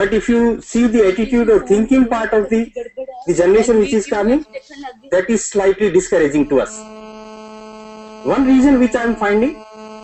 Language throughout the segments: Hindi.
But if you see the attitude or thinking part of the generation which is coming, that is slightly discouraging to us. One reason which I am finding,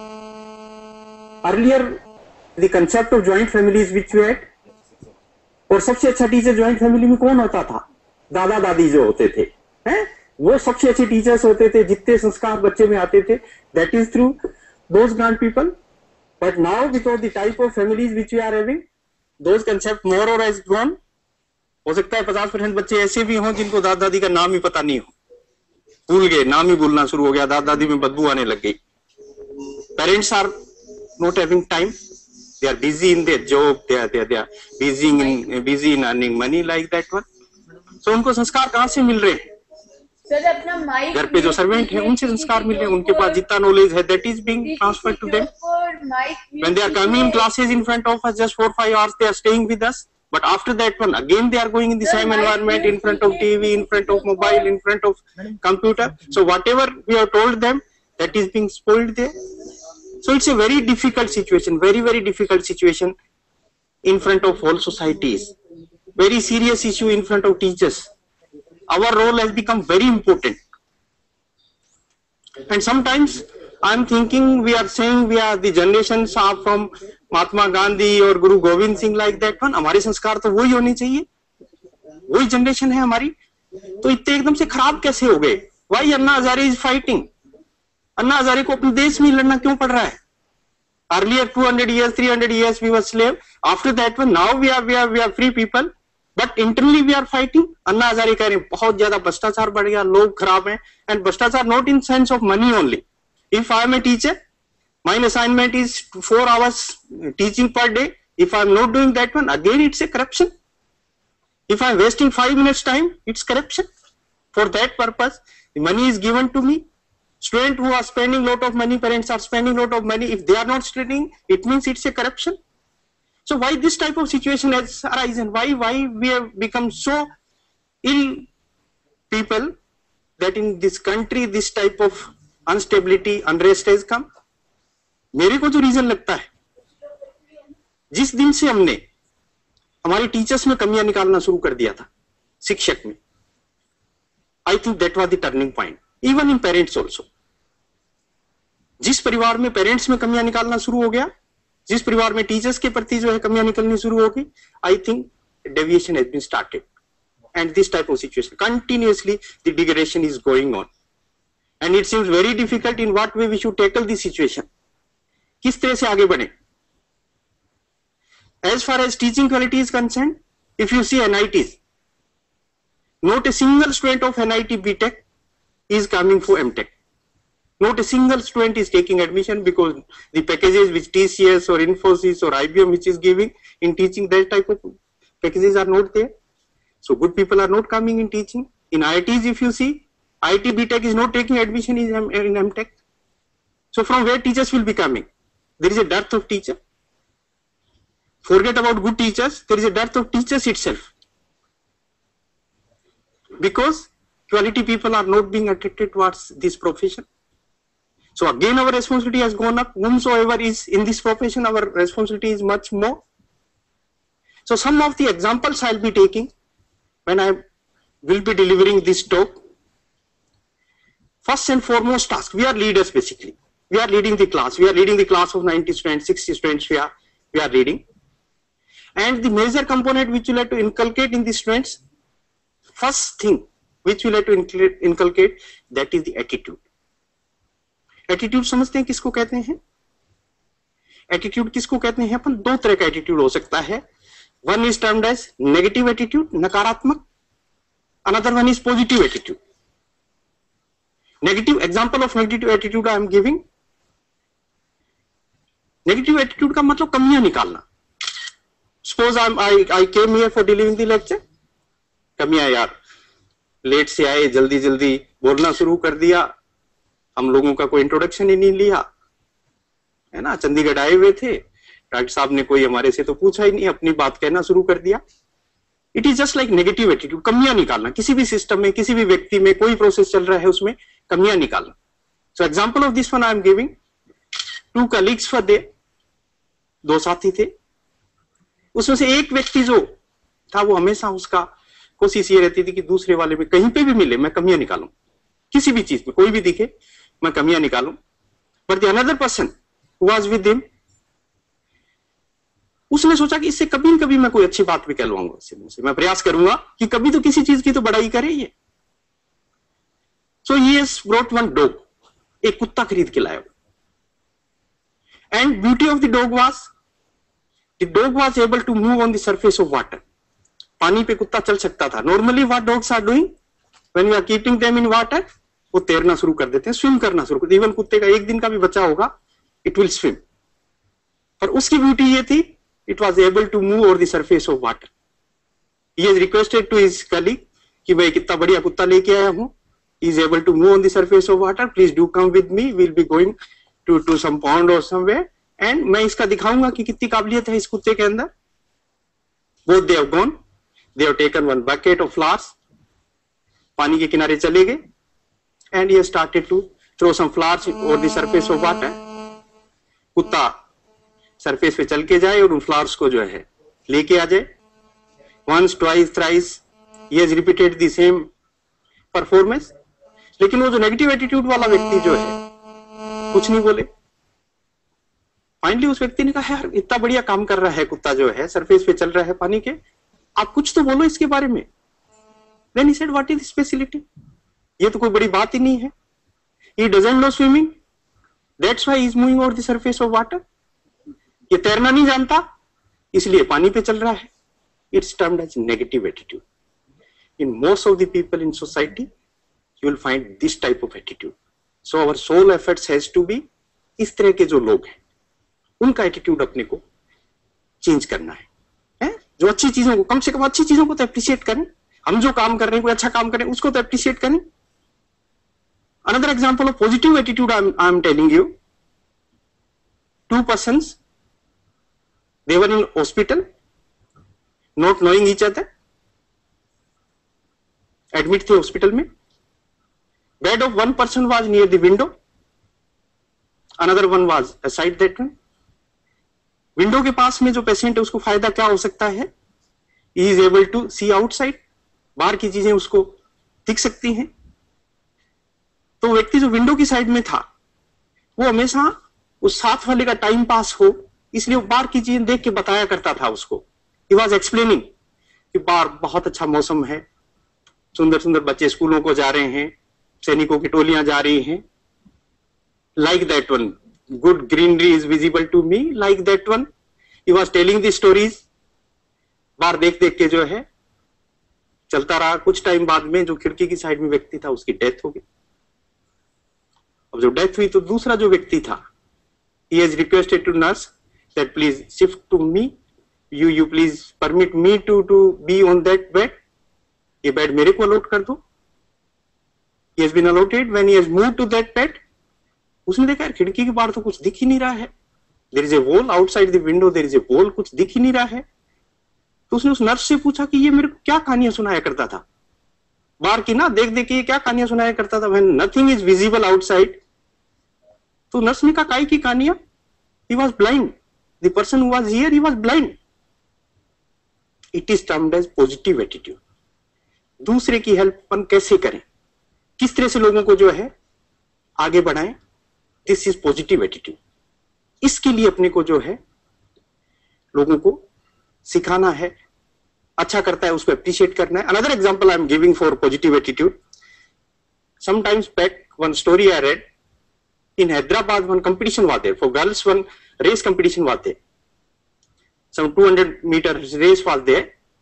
earlier the concept of joint families which we had, और सबसे अच्छा टीचर ज्वाइंट फैमिली में कौन होता था? दादा दादी जो होते थे, हैं? वो सबसे अच्छे टीचर्स होते थे, जितने संस्कार बच्चे में आते थे, that is through those grand people. But now because the type of families which we are having, those concept more or less gone. हो सकता है 50% बच्चे ऐसे भी हों जिनको दादा दादी का नाम ही पता नहीं हो, भूल गए, नाम ही भूलना शुरू हो गया, दादा दादी में बदबू आने लग गई. Parents are not having time. They are busy in their job. They are busy in earning money like that one. So उनको संस्कार कहाँ से मिल रहे हैं? घर पे जो सर्वेंट है उनसे संस्कार मिल रहे हैं, उनके पास जितना नॉलेज है that is being transferred to them. When they are coming in classes in front of us just 4-5 hours they are staying with us, but after that one again they are going in the same environment, in front of TV, in front of mobile, in front of computer. So whatever we have told them, that is being spoiled there. So it's a very difficult situation, very difficult situation in front of all societies. Very serious issue in front of teachers. Our role has become very important. And sometimes I am thinking we are saying we are the generations are from Mahatma Gandhi or Guru Gobind Singh like that one. हमारे संस्कार तो वही होने चाहिए, वही जनरेशन है हमारी, तो इतने एकदम से खराब कैसे हो गए? Why Anna Hazare is fighting? Anna Hazare को अपने देश में लड़ना क्यों पड़ रहा है? Earlier 200 years, 300 years we were slave. After that one, now we are free people. But internally we are fighting. Anna Hazare कह रहे हैं बहुत ज्यादा भ्रष्टाचार बढ़ गया, लोग खराब हैं, and भ्रष्टाचार not in sense of money only. If I am a teacher, my assignment is 4 hours teaching per day. If I am not doing that one, again it's a corruption. If I am wasting 5 minutes time, it's corruption. For that purpose, the money is given to me. Students who are spending lot of money, parents are spending lot of money. If they are not studying, it means it's a corruption. So why this type of situation has arisen? Why we have become so ill people that in this country this type of instability, unrest has come? मेरे को जो रीजन लगता है, जिस दिन से हमने हमारे टीचर्स में कमियां निकालना शुरू कर दिया था, शिक्षक में, I think that was the turning point. Even in parents also. जिस परिवार में पेरेंट्स में कमियां निकालना शुरू हो गया, जिस परिवार में टीचर्स के प्रति जो है कमियां निकलनी शुरू हो गई, I think deviation has been started. And this type of situation, continuously the degradation is going on. And it seems very difficult in what way we should tackle this situation. किस तरह से आगे बढ़े? As far as teaching quality is concerned, if you see NITs, not a single student of NIT BTech is coming for MTech. Not a single student is taking admission because the packages which TCS or Infosys or IBM which is giving in teaching, that type of packages are not there. So good people are not coming in teaching. In IITs, if you see, IIT BTech is not taking admission in MTech. So from where teachers will be coming? There is a dearth of teacher. Forget about good teachers, there is a dearth of teachers itself. Because quality people are not being attracted towards this profession. So again our responsibility has gone up. Whomsoever is in this profession, our responsibility is much more. So some of the examples I'll be taking when I will be delivering this talk. First and foremost task, we are leaders basically. We are leading the class. We are leading the class of 90 students, 60 students we are leading. And the major component which we like to inculcate in the students, first thing which we like to inculcate, that is the attitude. Attitude समझते हैं किसको कहते हैं? Attitude किसको कहते हैं? अपन दो तरह का attitude हो सकता है. One is termed as negative attitude, नकारात्मक. Another one is positive attitude. Negative example of negative attitude I am giving. Negative attitude का मतलब कमियां निकालना. Suppose I came here for delivering the lecture. कमियां यार, लेट से आए, जल्दी जल्दी बोलना शुरू कर दिया, हम लोगों का कोई इंट्रोडक्शन ही नहीं लिया, है ना, चंडीगढ़ आए हुए थे, डॉक्टर साहब ने कोई हमारे से तो पूछा ही नहीं, अपनी बात कहना शुरू कर दिया. It is just like negative attitude, कमियां निकालना, किसी भी सिस्टम में, किसी भी व्यक्ति में कोई प्रोसेस चल रहा है उसमें कमियां निकालना. So example of this one I am giving. 2 colleagues were there, 2 साथी थे. उसमें से एक व्यक्ति जो था वो हमेशा उसका कोशिश ये रहती थी कि दूसरे वाले में कहीं पे भी मिले मैं कमियां निकालूं, किसी भी चीज में कोई भी दिखे मैं कमियां निकालूं। But the another person was with him, उसने सोचा कि इससे कभी न कभी मैं कोई अच्छी बात भी कहलवाऊंगा, इससे मैं प्रयास करूंगा कि कभी तो किसी चीज की तो बड़ाई करे ये। So he has brought one dog, एक कुत्ता खरीद के लाया। And beauty of the dog was able to move on the surface of water. पानी पे कुत्ता चल सकता था। Normally what dogs are doing when we are keeping them in water, वो तैरना शुरू कर देते हैं, स्विम करना शुरू कर देते हैं। इवन कुत्ते का एक दिन का भी बच्चा होगा, इट विल स्विम। पर उसकी ब्यूटी ये थी, it was able to move over the surface of water. He has requested to his colleague कि भाई कितना बढ़िया कुत्ता लेके आया हूं, he is able to move on the surface of water, please do come with me, we'll be going to some pond or somewhere, and मैं इसका दिखाऊंगा कि कितनी काबिलियत है इस कुत्ते के अंदर। Both they have gone, they have taken one bucket of flowers, पानी के किनारे चले गए, and he has started to throw some flowers over the surface of water। कुत्ता सरफेस पे चल के जाए और उन फ्लावर्स को जो है लेके आ जाए। Once, twice, thrice, he has repeated the same performance. लेकिन वो जो नेगेटिव एटीट्यूड वाला व्यक्ति जो है कुछ नहीं बोले। फाइनली उस व्यक्ति ने कहा यार इतना बढ़िया काम कर रहा है कुत्ता जो है, सरफेस पे चल रहा है पानी के, आप कुछ तो बोलो इसके बारे में। Then he said, what is speciality? ये तो कोई बड़ी बात ही नहीं है। He doesn't know swimming, that's why he is moving over the surface of water। ये तैरना नहीं जानता इसलिए पानी पे चल रहा है। It's termed as negative attitude। In most of the people in society, you will find this type of attitude. So our sole efforts has to be, इस तरह के जो लोग हैं उनका एटीट्यूड अपने को चेंज करना है? जो अच्छी चीजों को, कम से कम अच्छी चीजों को तो अप्रिशिएट करें। हम जो काम कर रहे हैं, कोई अच्छा काम करें उसको तो अप्रिशिएट करें। Another example of positive attitude I am telling you, two persons, they were in hospital, not knowing each other, admit थे हॉस्पिटल में। Bed of one person was near the window, another one was aside that one. Window के पास में जो पेशेंट है उसको फायदा क्या हो सकता है? He is able to see outside, बाहर की चीजें उसको दिख सकती हैं। तो व्यक्ति जो विंडो की साइड में था वो हमेशा उस साथ वाले का टाइम पास हो इसलिए वो बाहर की चीजें देख के बताया करता था उसको। ही वाज एक्सप्लेनिंग कि बाहर बहुत अच्छा मौसम है, सुंदर सुंदर बच्चे स्कूलों को जा रहे हैं, सैनिकों की टोलियां जा रही हैं। Like that one, good greenery is visible to me, like that one he was telling the stories. बाहर देख देख के जो है चलता रहा। कुछ टाइम बाद में जो खिड़की की साइड में व्यक्ति था उसकी डेथ हो गई। अब जब डेथ हुई तो दूसरा जो व्यक्ति था, he has requested to nurse that please shift to me, you please permit me to be on that bed, ये बेड मेरे को अलॉट कर दो। He has been allotted। When he has moved to that bed, उसने देखा यार खिड़की के बाहर तो कुछ दिख ही नहीं रहा है। There is a wall outside the window, there is a wall, कुछ दिख ही नहीं रहा है। तो उसने उस नर्स से पूछा कि ये मेरे को क्या कहानियां सुनाया करता था बाहर की ना, देख देख के ये क्या कहानियां सुनाया करता था, when nothing is visible outside। तो नर्स ने कहा काई की कहानियां? He was blind, the person who was here, he was blind। It is termed as positive attitude। दूसरे की हेल्प अपन कैसे करें, किस तरह से लोगों को जो है आगे बढ़ाएं, दिस इज पॉजिटिव एटीट्यूड। इसके लिए अपने को जो है लोगों को सिखाना है, अच्छा करता है उसको अप्रिशिएट करना है। Another example I am giving for positive attitude. Sometimes back one story I read in Hyderabad, one competition was there for girls, one race competition was there, some 200 meter race was there,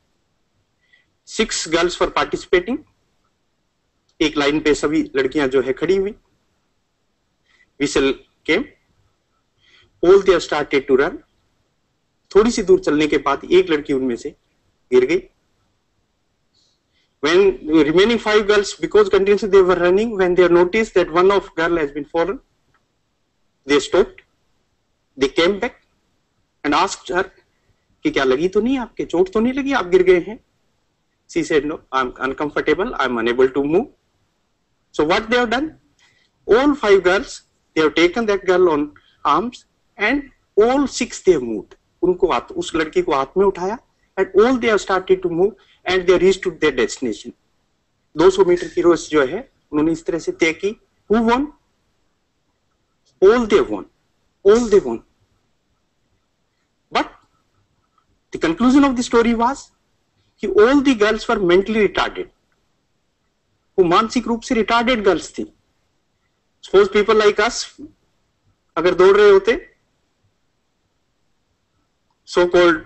6 girls were participating। एक लाइन पे सभी लड़कियां जो है खड़ी हुई। whistle came, all they started to run। थोड़ी सी दूर चलने के बाद एक लड़की उनमें से गिर गई। when remaining 5 girls, because continuously they were running, when they noticed that one of girl has been fallen, they stopped, they came back and asked her कि क्या लगी तो नहीं, आपके चोट तो नहीं लगी, आप गिर गए हैं? She said no, I'm uncomfortable, I'm unable to move। So what they have done, all 5 girls, they have taken that girl on arms and all 6 they have moved। उनको उस लड़की को हाथ में उठाया and all they have started to move and they reached to their destination. 200 metre की रेस जो है उन्होंने इस तरह से तय की। Who won? All they won, all they won. But the conclusion of the story was कि all the girls were mentally retarded, वो मानसिक रूप से रिटार्डेड गर्ल्स थी। सपोज पीपल लाइक अस अगर दौड़ रहे होते, सो कॉल्ड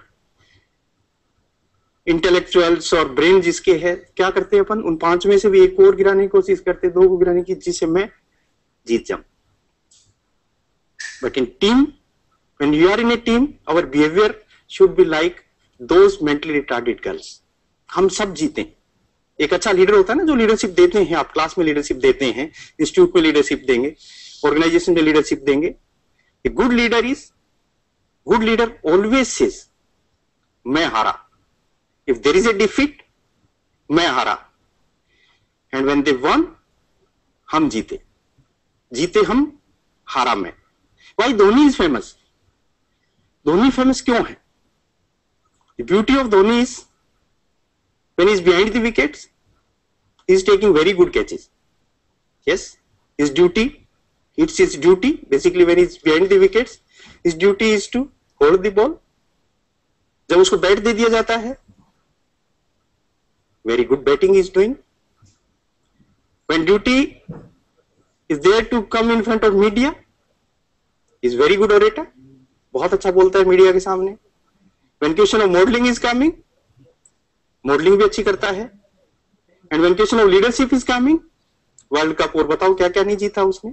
इंटेलेक्चुअल्स और ब्रेन जिसके है, क्या करते हैं अपन? उन 5 में से भी एक और गिराने की कोशिश करते, 2 को गिराने की, जिससे मैं जीत जाऊं। But in team, when you are in a team, our behavior should be like those mentally retarded girls. हम सब जीते। एक अच्छा लीडर होता है ना, जो लीडरशिप देते हैं, आप क्लास में लीडरशिप देते हैं, इंस्टीट्यूट में लीडरशिप देंगे, ऑर्गेनाइजेशन में लीडरशिप देंगे। गुड लीडर ऑलवेज सेज मैं हारा, if there is a defeat मैं हारा, एंड व्हेन दे वन हम जीते, जीते हम, हारा मैं। Why Dhoni is famous? Dhoni famous क्यों है? The beauty of Dhoni is when he is behind the wickets, he is taking very good catches. Yes, his duty, it's his duty. Basically, when he is behind the wickets, his duty is to hold the ball. जब उसको बैट दे दिया जाता है, very good batting he is doing. When duty is there to come in front of media, he is very good orator. बहुत अच्छा बोलता है मीडिया के सामने। When question of modeling is coming, modelling भी अच्छी करता है। And when question of leadership is coming, world cup और बताओ क्या क्या नहीं जीता उसने।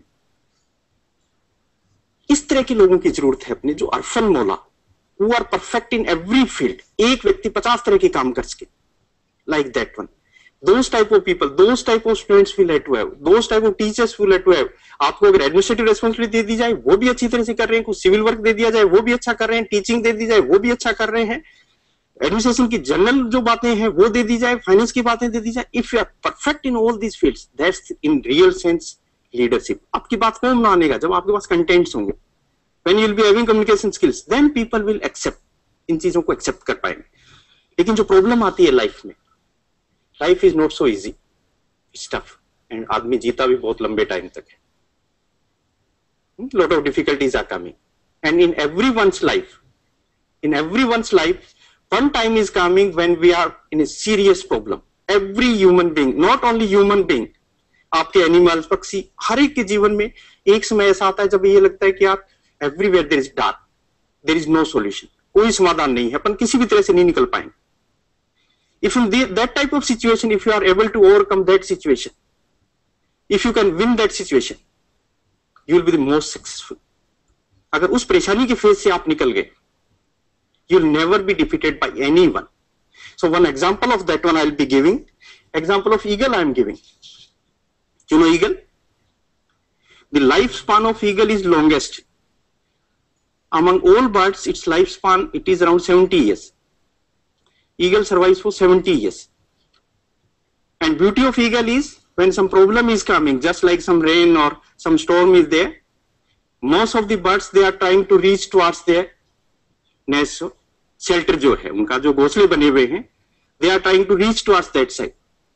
इस तरह के लोगों की जरूरत है अपने, जो अरफन मौला, who are perfect in every field। एक व्यक्ति 50 तरह के काम कर सके, like that one। Those type of people, those type of students will have to have, those type of teachers will have to have। आपको अगर एडमिनिस्ट्रेटिव रेस्पॉन्सिबिलिटी दे दी जाए वो भी अच्छी तरह से कर रहे हैं, कुछ सिविल वर्क दे दिया जाए वो भी अच्छा कर रहे हैं, टीचिंग दे दी जाए वो भी अच्छा कर रहे हैं, एडमिनिस्ट्रेशन की जनरल जो बातें हैं वो दे दी जाए, फाइनेंस की बातें दे दी जाए। If you are perfect in all these fields, that's in real sense leadership. आपकी बात कौन मानेगा? जब आपके पास कंटेंट्स होंगे, when you will be having communication skills, then people will accept, इन चीजों को एक्सेप्ट कर पाएंगे। लेकिन जो प्रॉब्लम आती है लाइफ में, life is not so easy, it's tough, and आदमी जीता भी बहुत लंबे टाइम तक है। lot of difficulties are coming, and in everyone's life one time is coming when we are in a serious problem। every human being, not only human being, आपके एनिमल्स, पक्षी, हर एक के जीवन में एक समय ऐसा आता है जब ये लगता है कि यार everywhere there is dark, there is no solution, कोई समाधान नहीं है, अपन किसी भी तरह से नहीं निकल पाएंगे। if in that type of situation, if you are able to overcome that situation, if you can win that situation, you will be the most successful। अगर उस परेशानी के फेज से आप निकल गए, you will never be defeated by anyone। so one example of that one I will be giving, example of eagle I am giving। you know eagle, the lifespan of eagle is longest among all birds। its lifespan, it is around 70 years। eagle survives for 70 years। and beauty of eagle is when some problem is coming, just like some rain or some storm is there, most of the birds they are trying to reach towards their nest, shelter जो है उनका, जो घोंसले बने हुए हैं, they are trying to reach towards that side।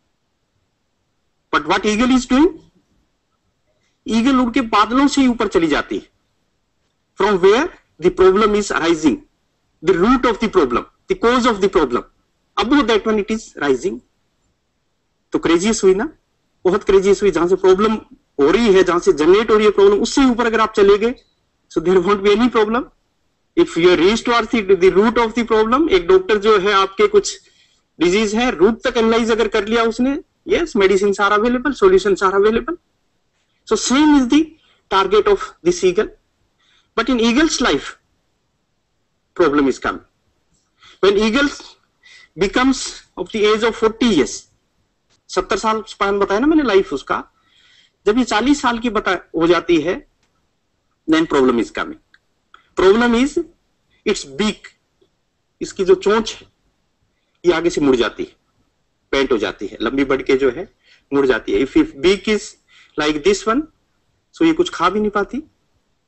but what eagle is doing, eagle उड़ के बादलों से ही ऊपर चली जाती है। from where the problem is arising, the root of the problem, the cause of the problem, above that one it is rising। तो क्रेजियस हुई ना, बहुत क्रेजियस हुई। जहां से प्रॉब्लम हो रही है, जहां से जनरेट हो रही है प्रॉब्लम, उससे ऊपर अगर आप चले गए, so there won't be any problem. If you reach towards the root of the problem, एक डॉक्टर जो है आपके कुछ डिजीज है, रूट तक एनालाइज अगर कर लिया उसने, yes, medicine are available, solutions are available. So same is the target of this eagle. But in eagle's life problem is coming when eagles becomes of the age of 40 years। 70 साल स्पैन बताया ना मैंने लाइफ उसका, जब ये 40 साल की हो जाती है, then problem is coming. Problem is its beak, इसकी जो चोंच है ये आगे से मुड़ जाती है, पेंट हो जाती है, लंबी बढ़ के जो है मुड़ जाती है। If beak is like this one, so ये कुछ खा भी नहीं पाती,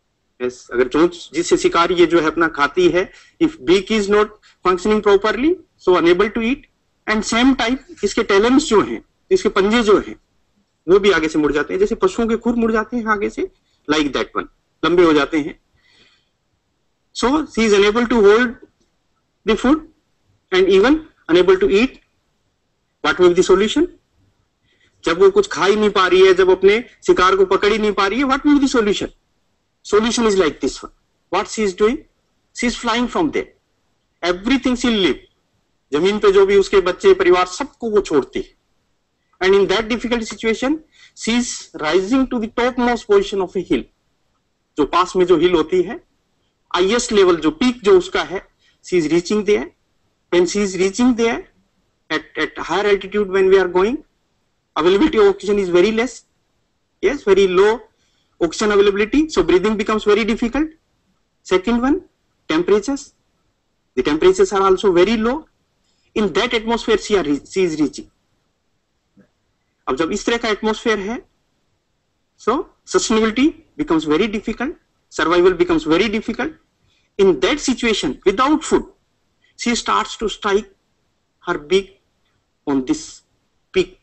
yes, अगर चोंच जिससे शिकार ये जो है अपना खाती है, if beak is not functioning properly, so unable to eat, and same time इसके talons जो हैं, इसके पंजे जो हैं, वो भी आगे से मुड़ जाते हैं, जैसे पशुओं के खुर मुड़ जाते हैं आगे से, like that one, लंबे हो जाते हैं. So she is unable to hold the food and even unable to eat. What will be the solution? जब वो कुछ खा ही नहीं पा रही है, जब अपने शिकार को पकड़ ही नहीं पा रही है, what will be the solution? Solution is like this one. What she is doing? She is flying from there. Everything she will leave. जमीन पे जो भी उसके बच्चे परिवार सबको वो छोड़ती है. And in that difficult situation, she is rising to the topmost position of a hill. जो पास में जो हिल होती है, highest level जो peak जो उसका है, she is reaching there. When she is reaching there, at higher altitude when we are going, availability of oxygen is very less. Yes, very low oxygen availability, so breathing becomes very difficult. Second one, temperatures. The temperatures are also very low. In that atmosphere she is reaching. अब जब इस तरह का atmosphere है, so sustainability becomes very difficult, survival becomes very difficult. In that situation, without food, she starts to strike her beak on this peak.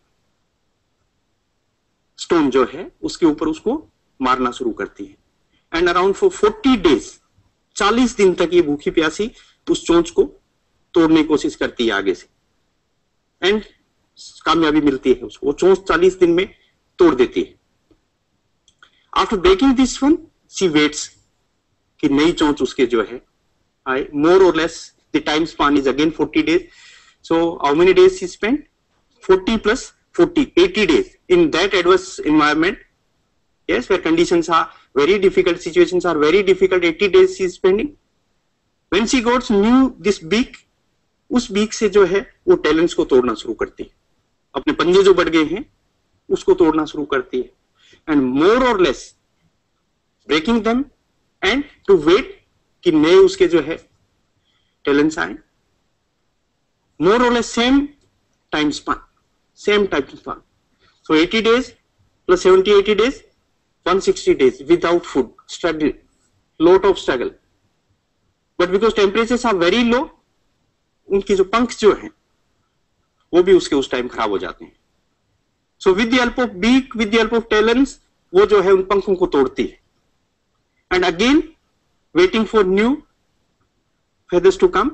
Stone जो है उसके ऊपर उसको मारना शुरू करती है. एंड अराउंड फॉर 40 डेज, 40 दिन तक ये भूखी प्यासी उस चोंच को तोड़ने की कोशिश करती है आगे से, एंड कामयाबी मिलती है उसको. वो चोंच 40 दिन में तोड़ देती है. After breaking this one, she waits कि नई चोंच उसके जो है आए. More or less the time span is again 40 days. So how many days she spend? 40 plus 40, 80 days in that adverse environment. Yes, where conditions are very difficult, situations are very difficult. 80 days she is spending. When she got new this beak, उस beak से जो है वो talons को तोड़ना शुरू करती है. अपने पंजे जो बढ़ गए हैं उसको तोड़ना शुरू करती है. And more or less breaking them and to wait कि नए उसके जो है talons आए. More or less same time span. Same type of farm. So 80 days plus 70, 80 days, 160 days without food, struggle, lot of struggle. But because temperatures are very low, उनकी जो पंख जो हैं, वो भी उसके उस टाइम खराब हो जाते हैं. So with the help of beak, with the help of talons, वो जो है उन पंखों को तोड़ती है. And again, waiting for new feathers to come.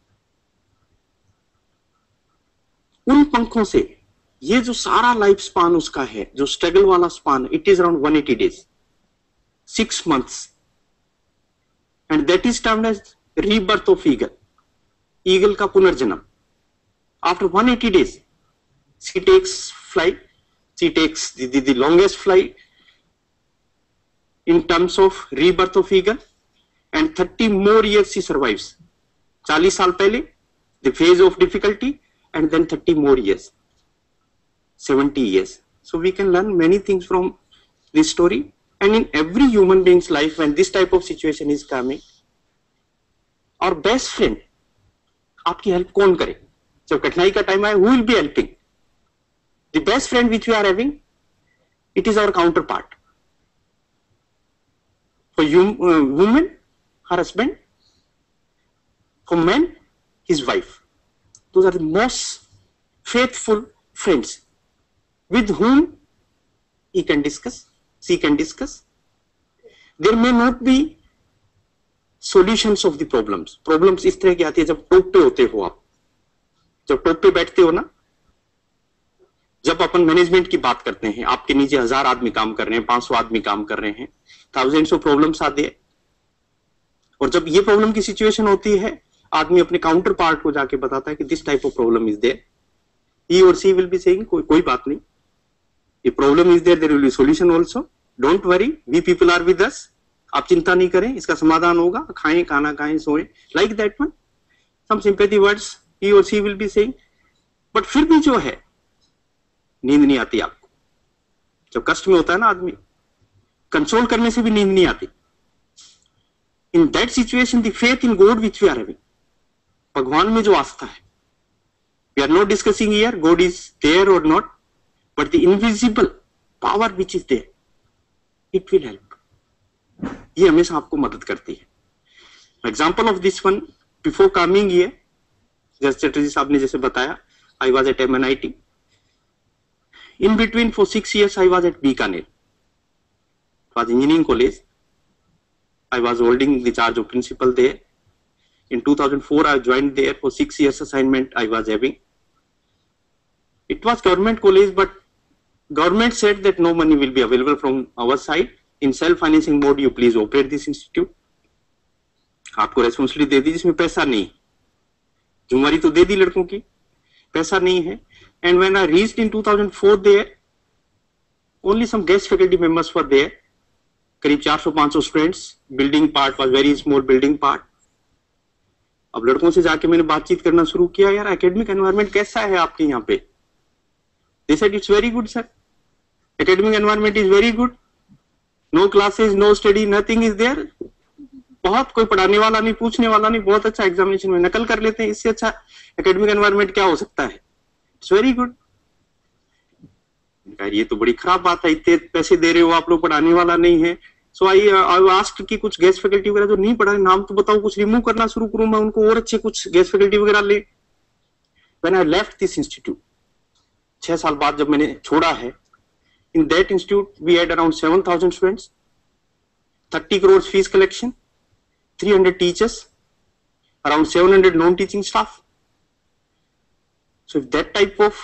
उन पंखों से ये जो सारा लाइफ स्पान उसका है, जो स्ट्रगल वाला span, it is around 180 days, 6 months, and that is termed as rebirth of eagle. Eagle का पुनर्जन्म. आफ्टर 180 days she takes flight. She takes the longest flight in terms of rebirth of eagle, and 30 more years she survives. 40 साल पहले the phase of difficulty, and then 30 more years, 70 years. So we can learn many things from this story. And in every human being's life, when this type of situation is coming, our best friend, आपकी हेल्प कौन करे? जब कठिनाई का टाइम आए, who will be helping? The best friend which we are having, it is our counterpart. For women, her husband. For men, his wife. Those are the most faithful friends with whom he can discuss, she can discuss. There may not be solutions of the problems. Problems इस तरह की आती है जब टॉप पे होते हो आप. जब टॉप पे बैठते हो ना, जब अपन मैनेजमेंट की बात करते हैं, आपके नीचे 1000 आदमी काम कर रहे हैं, 500 आदमी काम कर रहे हैं, thousands of problems आते हैं. और जब ये प्रॉब्लम की सिचुएशन होती है, आदमी अपने काउंटर पार्ट को जाके बताता है कि this type of problem is there. He or she will be saying कोई बात नहीं, ये problem is there, there will be solution also, don't worry, we people are with us, आप चिंता नहीं करें, इसका समाधान होगा, खाएं, खाना खाएं, सोएं, like that one. Some sympathy words he or she will be saying. But फिर भी जो है नींद नहीं आती आपको. जब कष्ट में होता है ना आदमी, कंसोल करने से भी नींद नहीं आती. In that situation the faith in God which we are having, भगवान में जो आस्था है, we are not discussing here God is there or not, but the invisible power which is there, it will help. ये हमेशा आपको मदद करती है। Example of this one, before coming here, just Chatterjee साहब ने जैसे बताया, I was at MNIT. In between for 6 years I was at Bikaner. It was engineering college. I was holding the charge of principal there. In 2004 I joined there for 6 years assignment I was having. It was government college, but government said that no money will be available from our side. In self-financing mode you please operate this institute. आपको रेस्पॉन्सिबिलिटी दे दी जिसमें पैसा नहीं, जिम्मेवारी तो दे दी लड़कों की, पैसा नहीं है. And when I reached in 2004 there, only some guest faculty members were there. करीब 400-500 students. Building part was very small building part. अब लड़कों से जाके मैंने बातचीत करना शुरू किया, यार एकेडमिक एनवायरनमेंट कैसा है आपके यहाँ पे? They said it's very good sir. Academic environment is very good. No classes, no study, nothing is there. बहुत कोई पढ़ाने वाला नहीं, पूछने वाला नहीं, बहुत अच्छा एग्जामिनेशन में नकल कर लेते हैं, इससे अच्छा एकेडमिक एनवायरनमेंट क्या हो सकता है? It's very good. ये तो बड़ी खराब बात है, इतने पैसे दे रहे हो आप लोग, पढ़ाने वाला नहीं है. सो आई आस्क्ड कि कुछ गेस्ट फैकल्टी वगैरह जो नहीं पढ़ा, नाम तो बताओ, कुछ रिमूव करना शुरू करूं मैं उनको, और अच्छे कुछ गेस्ट फैकल्टी वगैरह ले. When I left this institute, 6 साल बाद जब मैंने छोड़ा है, in that institute we had around 7,000 students, 30 crore fees collection, 300 teachers, around 700 non-teaching staff. So if that type of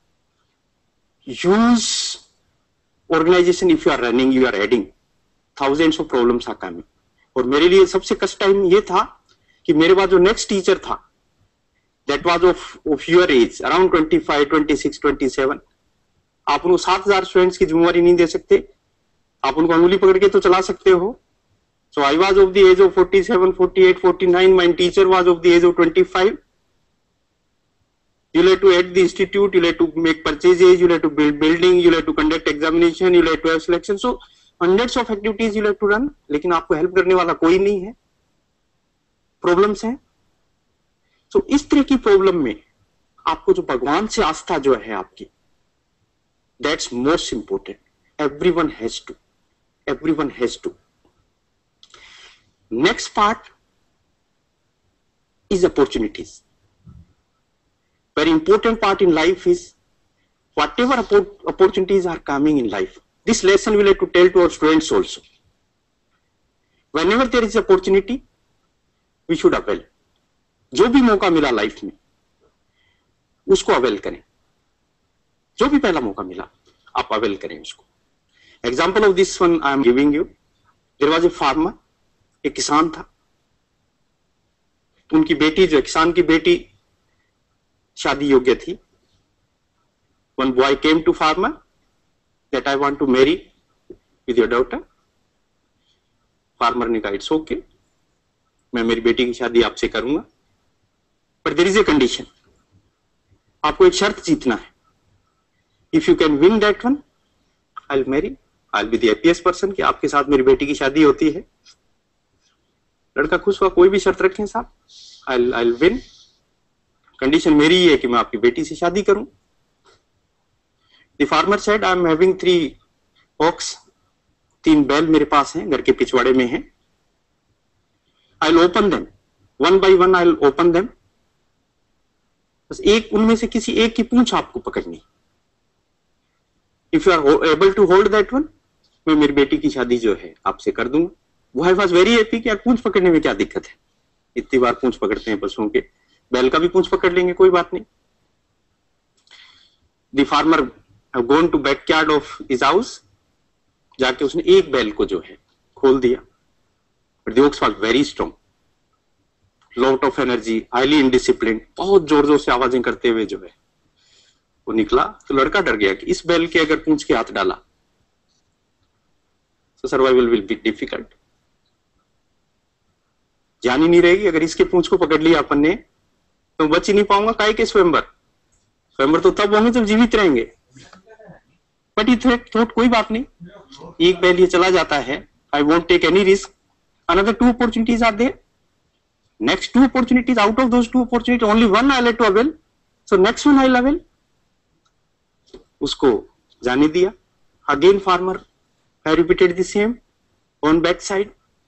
huge organization if you are running, you are adding, thousands of problems are coming. और मेरे लिए सबसे कष्ट टाइम ये था कि मेरे बाद जो नेक्स्ट टीचर था, that was of your age, around 25, 26, 27. आप उनको 7,000 स्टूडेंट्स की जिम्मेवारी नहीं दे सकते, आप उनको अंगुली पकड़ के तो चला सकते हो. So I was of the age of 47, 48, 49. My teacher was of the age of 25. You'll have to add the institute, you'll have to make purchases, you'll have to build building, you'll have to conduct examination, you'll have to have selection. So hundreds of activities you'll have to run. लेकिन आपको हेल्प करने वाला कोई नहीं है, प्रॉब्लम्स हैं. So इस तरह की प्रॉब्लम में आपको जो भगवान से आस्था जो है आपकी, that's most important. Everyone has to. Everyone has to. Next part is opportunities. Very important part in life is whatever opportunities are coming in life. This lesson we will have to tell to our students also. Whenever there is opportunity, we should avail. जो भी मौका मिला लाइफ में, उसको अवेल करें. जो भी पहला मौका मिला, आप अवेल करें उसको. Example of this one I am giving you. There was a farmer. एक किसान था, उनकी बेटी जो किसान की बेटी शादी योग्य थी. One boy came to farmer that I want to marry with your daughter. Farmer ने कहा इट्स ओके, मैं मेरी बेटी की शादी आपसे करूंगा, पर देयर इज ए कंडीशन. आपको एक शर्त जीतना है. If you can win that one, I will marry, I will be the happiest person कि आपके साथ मेरी बेटी की शादी होती है. लड़का खुश हुआ, कोई भी शर्त रखें साहब, आई विल विन, कंडीशन मेरी ही है कि मैं आपकी बेटी से शादी करूं. The farmer said I am having 3 ox, 3 बैल मेरे पास हैं, घर के पिछवाड़े में हैं. I will open them one by one, I will open them. बस एक उनमें से किसी एक की पूंछ आपको पकड़नी. If you are able to hold that one, मैं मेरी बेटी की शादी जो है आपसे कर दूंगा. वो वाज वेरी हैप्पी कि यार पूंछ पकड़ने में क्या दिक्कत है, इतनी बार पूंछ पकड़ते हैं पशुओं के, बैल का भी पूंछ पकड़ लेंगे, कोई बात नहीं. The farmer have gone to backyard of his house. जाके उसने एक बैल को जो है खोल दिया. But the ox was very strong, lot of energy, highly indiscipline, बहुत जोर जोर से आवाजें करते हुए जो है वो निकला. तो लड़का डर गया कि इस बैल के अगर पूंछ के हाथ डाला तो सर्वाइवल विल बी डिफिकल्ट, जान ही नहीं रहेगी. अगर इसके पूंछ को पकड़ लिया अपन ने तो बच ही नहीं पाऊंगा. काहे के स्वयंवर, स्वयंवर तो तब होंगे जब जीवित रहेंगे. बट ये थॉट कोई बात नहीं, एक बैल ये चला जाता है, I won't take any risk. Another 2 opportunities are there. Next 2 opportunities, out of those 2 opportunities, only one I'll have to avail. So next one I'll avail. उसको जाने दिया. Again farmer I repeated the same on back side.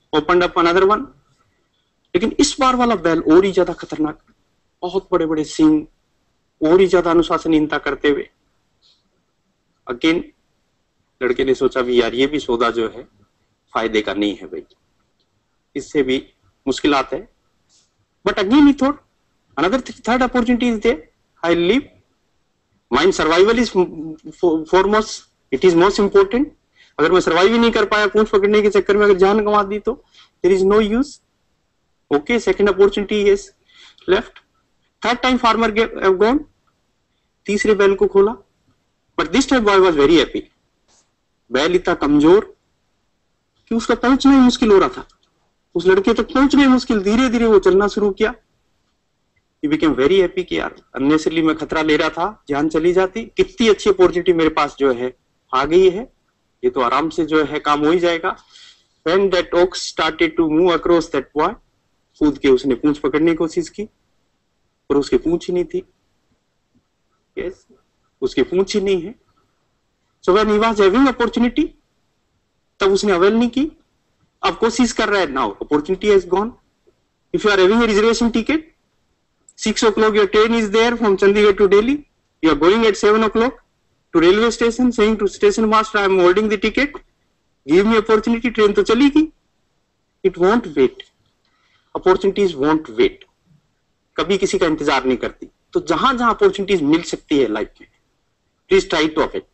Opened up another one. लेकिन इस बार वाला बैल और ही ज्यादा खतरनाक, बहुत बड़े बड़े सींग, और ही ज्यादा अनुशासनहीनता करते हुए। अगेन लड़के ने सोचा भी यार ये भी सौदा जो है फायदे का नहीं है भाई, इससे भी मुश्किलात है। But again he thought another third opportunity is there, I leave, mind survival is foremost, it is most important. अगर मैं सर्वाइव ही नहीं कर पाया पूंछ पकड़ने के चक्कर में, अगर जान गंवा दी तो there is no use. Okay, second opportunity is left. Third time farmer have gone, तीसरे बैल को खोला, but this time boy was very happy. बैल इतना कमजोर कि उसका पहुंचना ही मुश्किल हो रहा था, उस लड़के तक पहुंचना ही मुश्किल, धीरे धीरे वो चलना शुरू किया। He became very happy कि यार अननेसेसरली मैं खतरा ले रहा था, जान चली जाती, कितनी अच्छी अपॉर्चुनिटी मेरे पास जो है आ गई है, ये तो आराम से जो है काम हो ही जाएगा। When that ox started to move across that boy, कूद के उसने पूंछ पकड़ने की कोशिश की, और उसकी पूंछ ही नहीं थी। yes, उसकी पूंछ ही नहीं है। So when he was having opportunity, तब उसने अवेल नहीं की, अब कोशिश कर रहा है। now opportunity has gone. If you are having a reservation ticket, 6 o'clock your train is there from Chandigarh to Delhi, you are going at 7 o'clock to railway station, saying to station master I am holding the ticket, give me opportunity, train तो चलेगी। it won't wait, opportunities won't wait, कभी किसी का इंतजार नहीं करती। तो जहां जहां अपॉर्चुनिटीज मिल सकती है लाइफ में, please try to avail.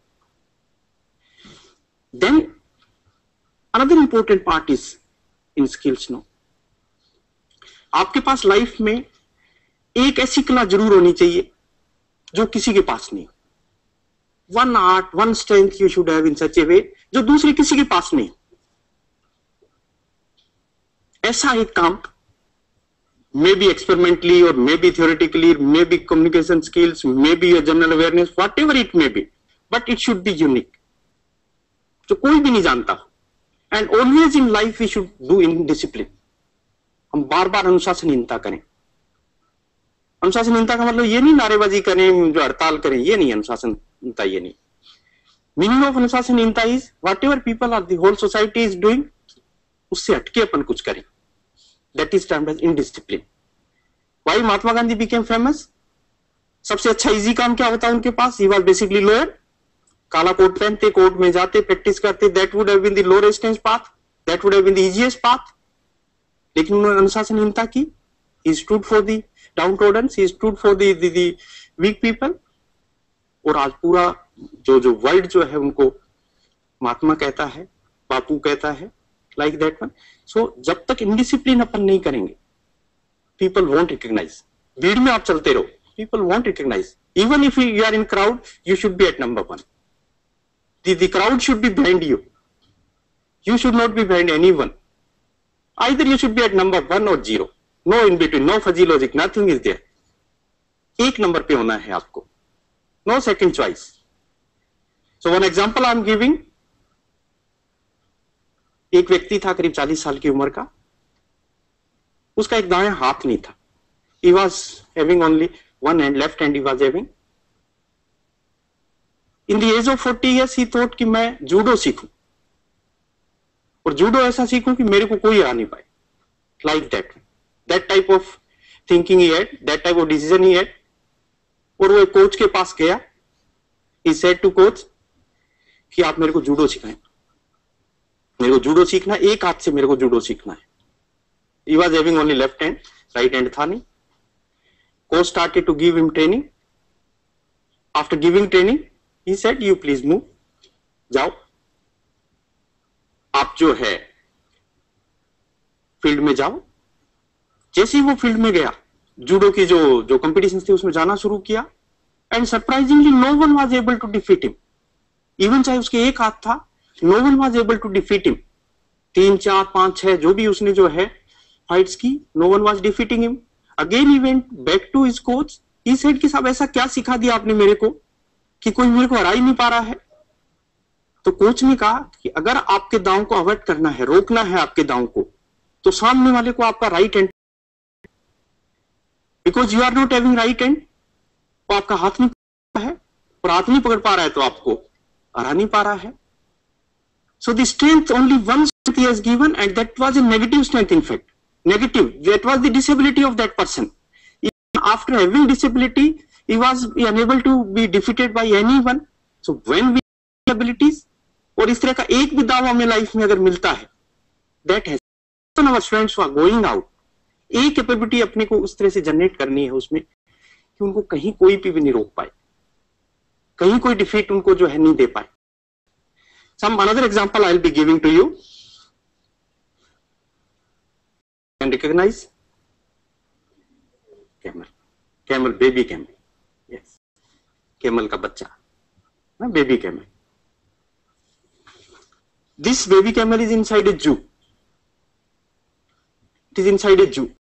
Then another important part is in skills. No, आपके पास लाइफ में एक ऐसी कला जरूर होनी चाहिए जो किसी के पास नहीं। One art, one strength you should have in such a way जो दूसरे किसी के पास नहीं। ऐसा एक काम, मे be experimentally or may be theoretically, may be communication skills, may be your general awareness, whatever it may be, but it should be unique, जो कोई भी नहीं जानता। And always in life we should do in discipline. हम बार बार अनुशासनहीनता करें। अनुशासनहीनता का मतलब ये नहीं नारेबाजी करें, जो हड़ताल करें, ये नहीं अनुशासनहीनता, ये नहीं। मीनिंग ऑफ अनुशासनहीनता is whatever people are the whole society is doing, उससे हटके अपन कुछ करें, that is termed as indiscipline. Why Mahatma Gandhi became famous? सबसे अच्छा इजी काम क्या होता है उनके पास? ही वाज बेसिकली लॉयर, काला कोट पहनते, कोर्ट में जाते, प्रैक्टिस करते, that would have been the low resistance path, that would have been the easiest path. लेकिन उन्होंने अनुशासनहीनता की, he stood for the downtrodden, he stood for the weak people। और आज पूरा जो वर्ल्ड जो है उनको महात्मा कहता है, बापू कहता है, लाइक दैट वन। सो जब तक इनडिसिप्लिन अपन नहीं करेंगे, पीपल वोंट रिकॉग्नाइज। भीड़ में आप चलते रहो, people won't recognise. Even if you are in crowd, you should be at number 1। the crowd should be behind you, you should not be behind anyone, either you should be at number 1 or 0, no in between, no fuzzy logic, nothing is there। एक नंबर पे होना है आपको, no second choice। so one example I am giving, एक व्यक्ति था करीब 40 साल की उम्र का, उसका एक दायां हाथ नहीं था, he was having only one hand, left hand he was having। in the age of 40 years he thought कि मैं जूडो सीखूं, और जूडो ऐसा सीखूं कि मेरे को कोई आ नहीं पाए, like that type of thinking he had, that type of decision he had। और वो एक कोच के पास गया, he said to coach कि आप मेरे को जूडो सिखाएं, मेरे को जूडो सीखना, एक हाथ से मेरे को जूडो सीखना है। he was having only left hand, right hand था नहीं। coach started to give him training। after giving training he said you please move, जाओ आप जो है फील्ड में जाओ। जैसे ही वो फील्ड में गया, जूडो की जो कंपटीशन थे उसमें जाना शुरू किया, and surprisingly no one was able to defeat him. Even चाहे उसके एक हाथ था, no one was able to defeat him. 3, 4, 5, 6 जो भी उसने जो है फाइट्स की, no one was defeating him. Again he went back to his coach, he said कि साहब ऐसा क्या सिखा दिया आपने मेरे को कि कोई मेरे को हरा ही नहीं पा रहा है। तो कोच ने कहा कि अगर आपके दांव को अवॉइड करना है, रोकना है आपके दांव को, तो सामने वाले को आपका right hand, because you are not having right hand, तो आपका हाथ नहीं पकड़ है, और हाथ नहीं पकड़ पा रहा है तो आपको हरा नहीं पा रहा है। So the strength only one he has given, and that was a negative strength, in fact. Negative. That was the disability of that person. After having disability, he was unable to be defeated by anyone. So when we have abilities, और इस तरह का एक भी दावा हमें लाइफ में अगर मिलता है, that has our students who are going out, एक कैपेबिलिटी अपने को उस तरह से जनरेट करनी है उसमें कि उनको कहीं कोई भी नहीं रोक पाए, कहीं कोई डिफीट उनको जो है नहीं दे पाए. Some another example I'll be giving to you. Can recognize camel, camel, baby camel. Yes, camel का बच्चा, baby camel. This baby camel is inside a zoo. It is inside a zoo,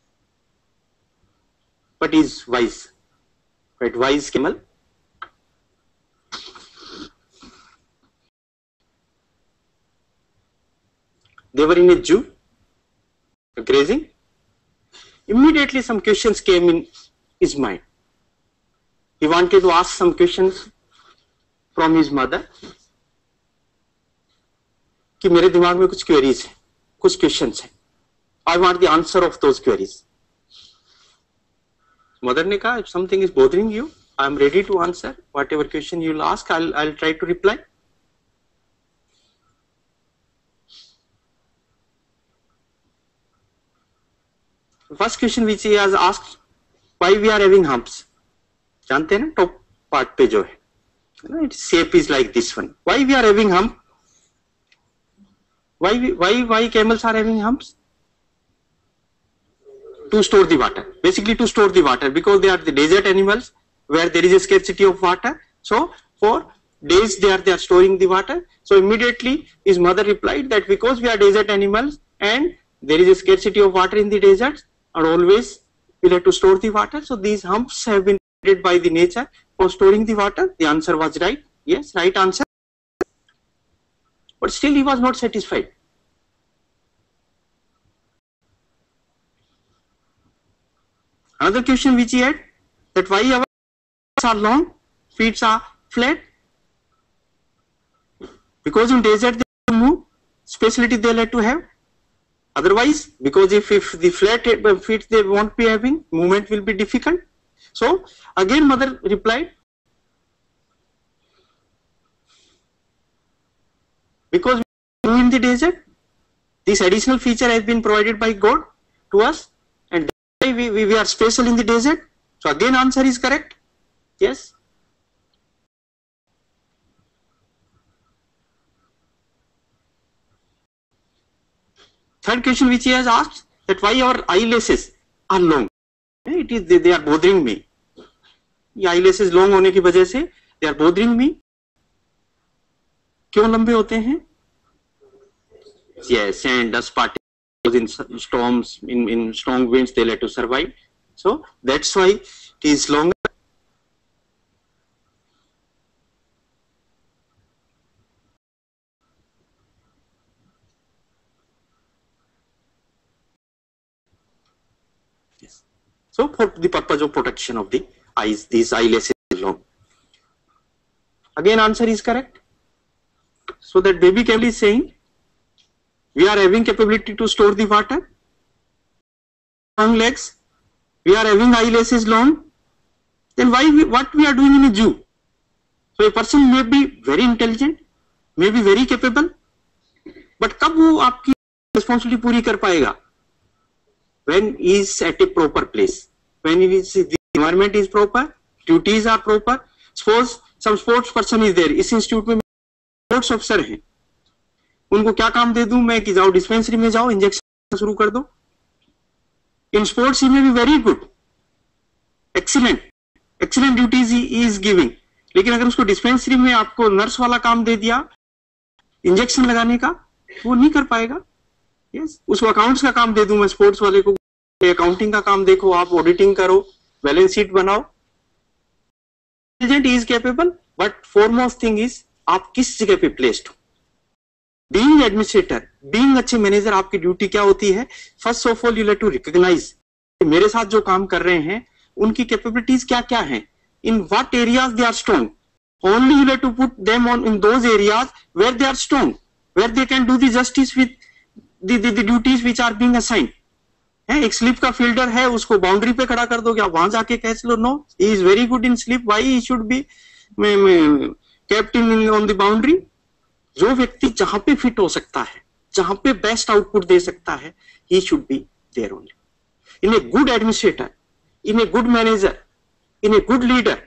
but is wise, quite wise camel. They were in a zoo, grazing. Immediately some questions came in his mind. He wanted to ask some questions from his mother. कि मेरे दिमाग में कुछ क्वेरीज हैं, कुछ क्वेश्चंस हैं. I want the answer of those queries. Mother ने कहा, if something is bothering you, I am ready to answer whatever question you will ask. I'll try to reply. First question which he has asked, why we are having humps? जानते हैं ना टॉप पार्ट पे जो है, its shape is like this one. Why we are having hump? Why camels are having humps? To store the water. Basically to store the water, because they are the desert animals where there is a scarcity of water. So for days they are storing the water. So immediately his mother replied that because we are desert animals and there is a scarcity of water in the deserts, and always we have to store the water. So these humps have been created by the nature for storing the water. The answer was right. Yes, right answer. But still he was not satisfied. Another question which he had, that why our feet are long, feet are flat? Because in desert they move, speciality they like to have. Otherwise, because if the flat feet they won't be having, movement will be difficult. So again mother replied, because we are in the desert, this additional feature has been provided by God to us, and we are special in the desert. So again answer is correct. Yes. Third question which he has asked, that why our eyelashes are long? It is they are bothering me. ये eyelashes long होने की वजह से they are bothering me. क्यों लंबे होते हैं? Yes, and dust particles in storms, in strong winds, they like to survive. So that's why it is longer. Yes. So for the purpose of protection of the eyes, these eyelashes are long. Again answer is correct. So that baby camel is saying, we are having capability to store the water, long legs, we are having eyelashes long, then what we are doing in a zoo? So a person may be very intelligent, may be very capable, but कब वो आपकी responsibility पूरी कर पाएगा? When he is at a proper place, when the environment is proper, duties are proper. Suppose some sports person is there, इस institute में स्पोर्ट्स अफसर हैं, उनको क्या काम दे दूं मैं कि जाओ डिस्पेंसरी में जाओ इंजेक्शन शुरू कर दो. इन स्पोर्ट्स ही में भी very good, excellent duties he is giving, लेकिन अगर उसको डिस्पेंसरी में आपको नर्स वाला काम दे दिया इंजेक्शन लगाने का, वो नहीं कर पाएगा. यस, उसको अकाउंट्स का काम दे दूं मैं स्पोर्ट्स वाले को, अकाउंटिंग का काम देखो आप, ऑडिटिंग करो, बैलेंस शीट बनाओ. Intelligent is capable, but foremost thing is आप किस जगह पे प्लेस्ड हो. बीइंग एडमिनिस्ट्रेटर, बीइंग अच्छे मैनेजर, आपकी ड्यूटी क्या होती है? First of all you let to recognise मेरे साथ जो काम कर रहे हैं उनकी कैपेबिलिटीज क्या क्या हैं, in what areas they are strong. Only you let to put them on in those areas where they are strong. where they can do the justice with the duties which are being assigned. है, एक स्लिप का फील्डर है, उसको बाउंड्री पे खड़ा कर दोगे, आप वहां जाके कैच लो? No, he is very good in slip, why he should be kept in on the boundary? जो व्यक्ति जहां पे फिट हो सकता है, जहां पे बेस्ट आउटपुट दे सकता है, he should be there only. In a good administrator, in a good manager, in a good leader,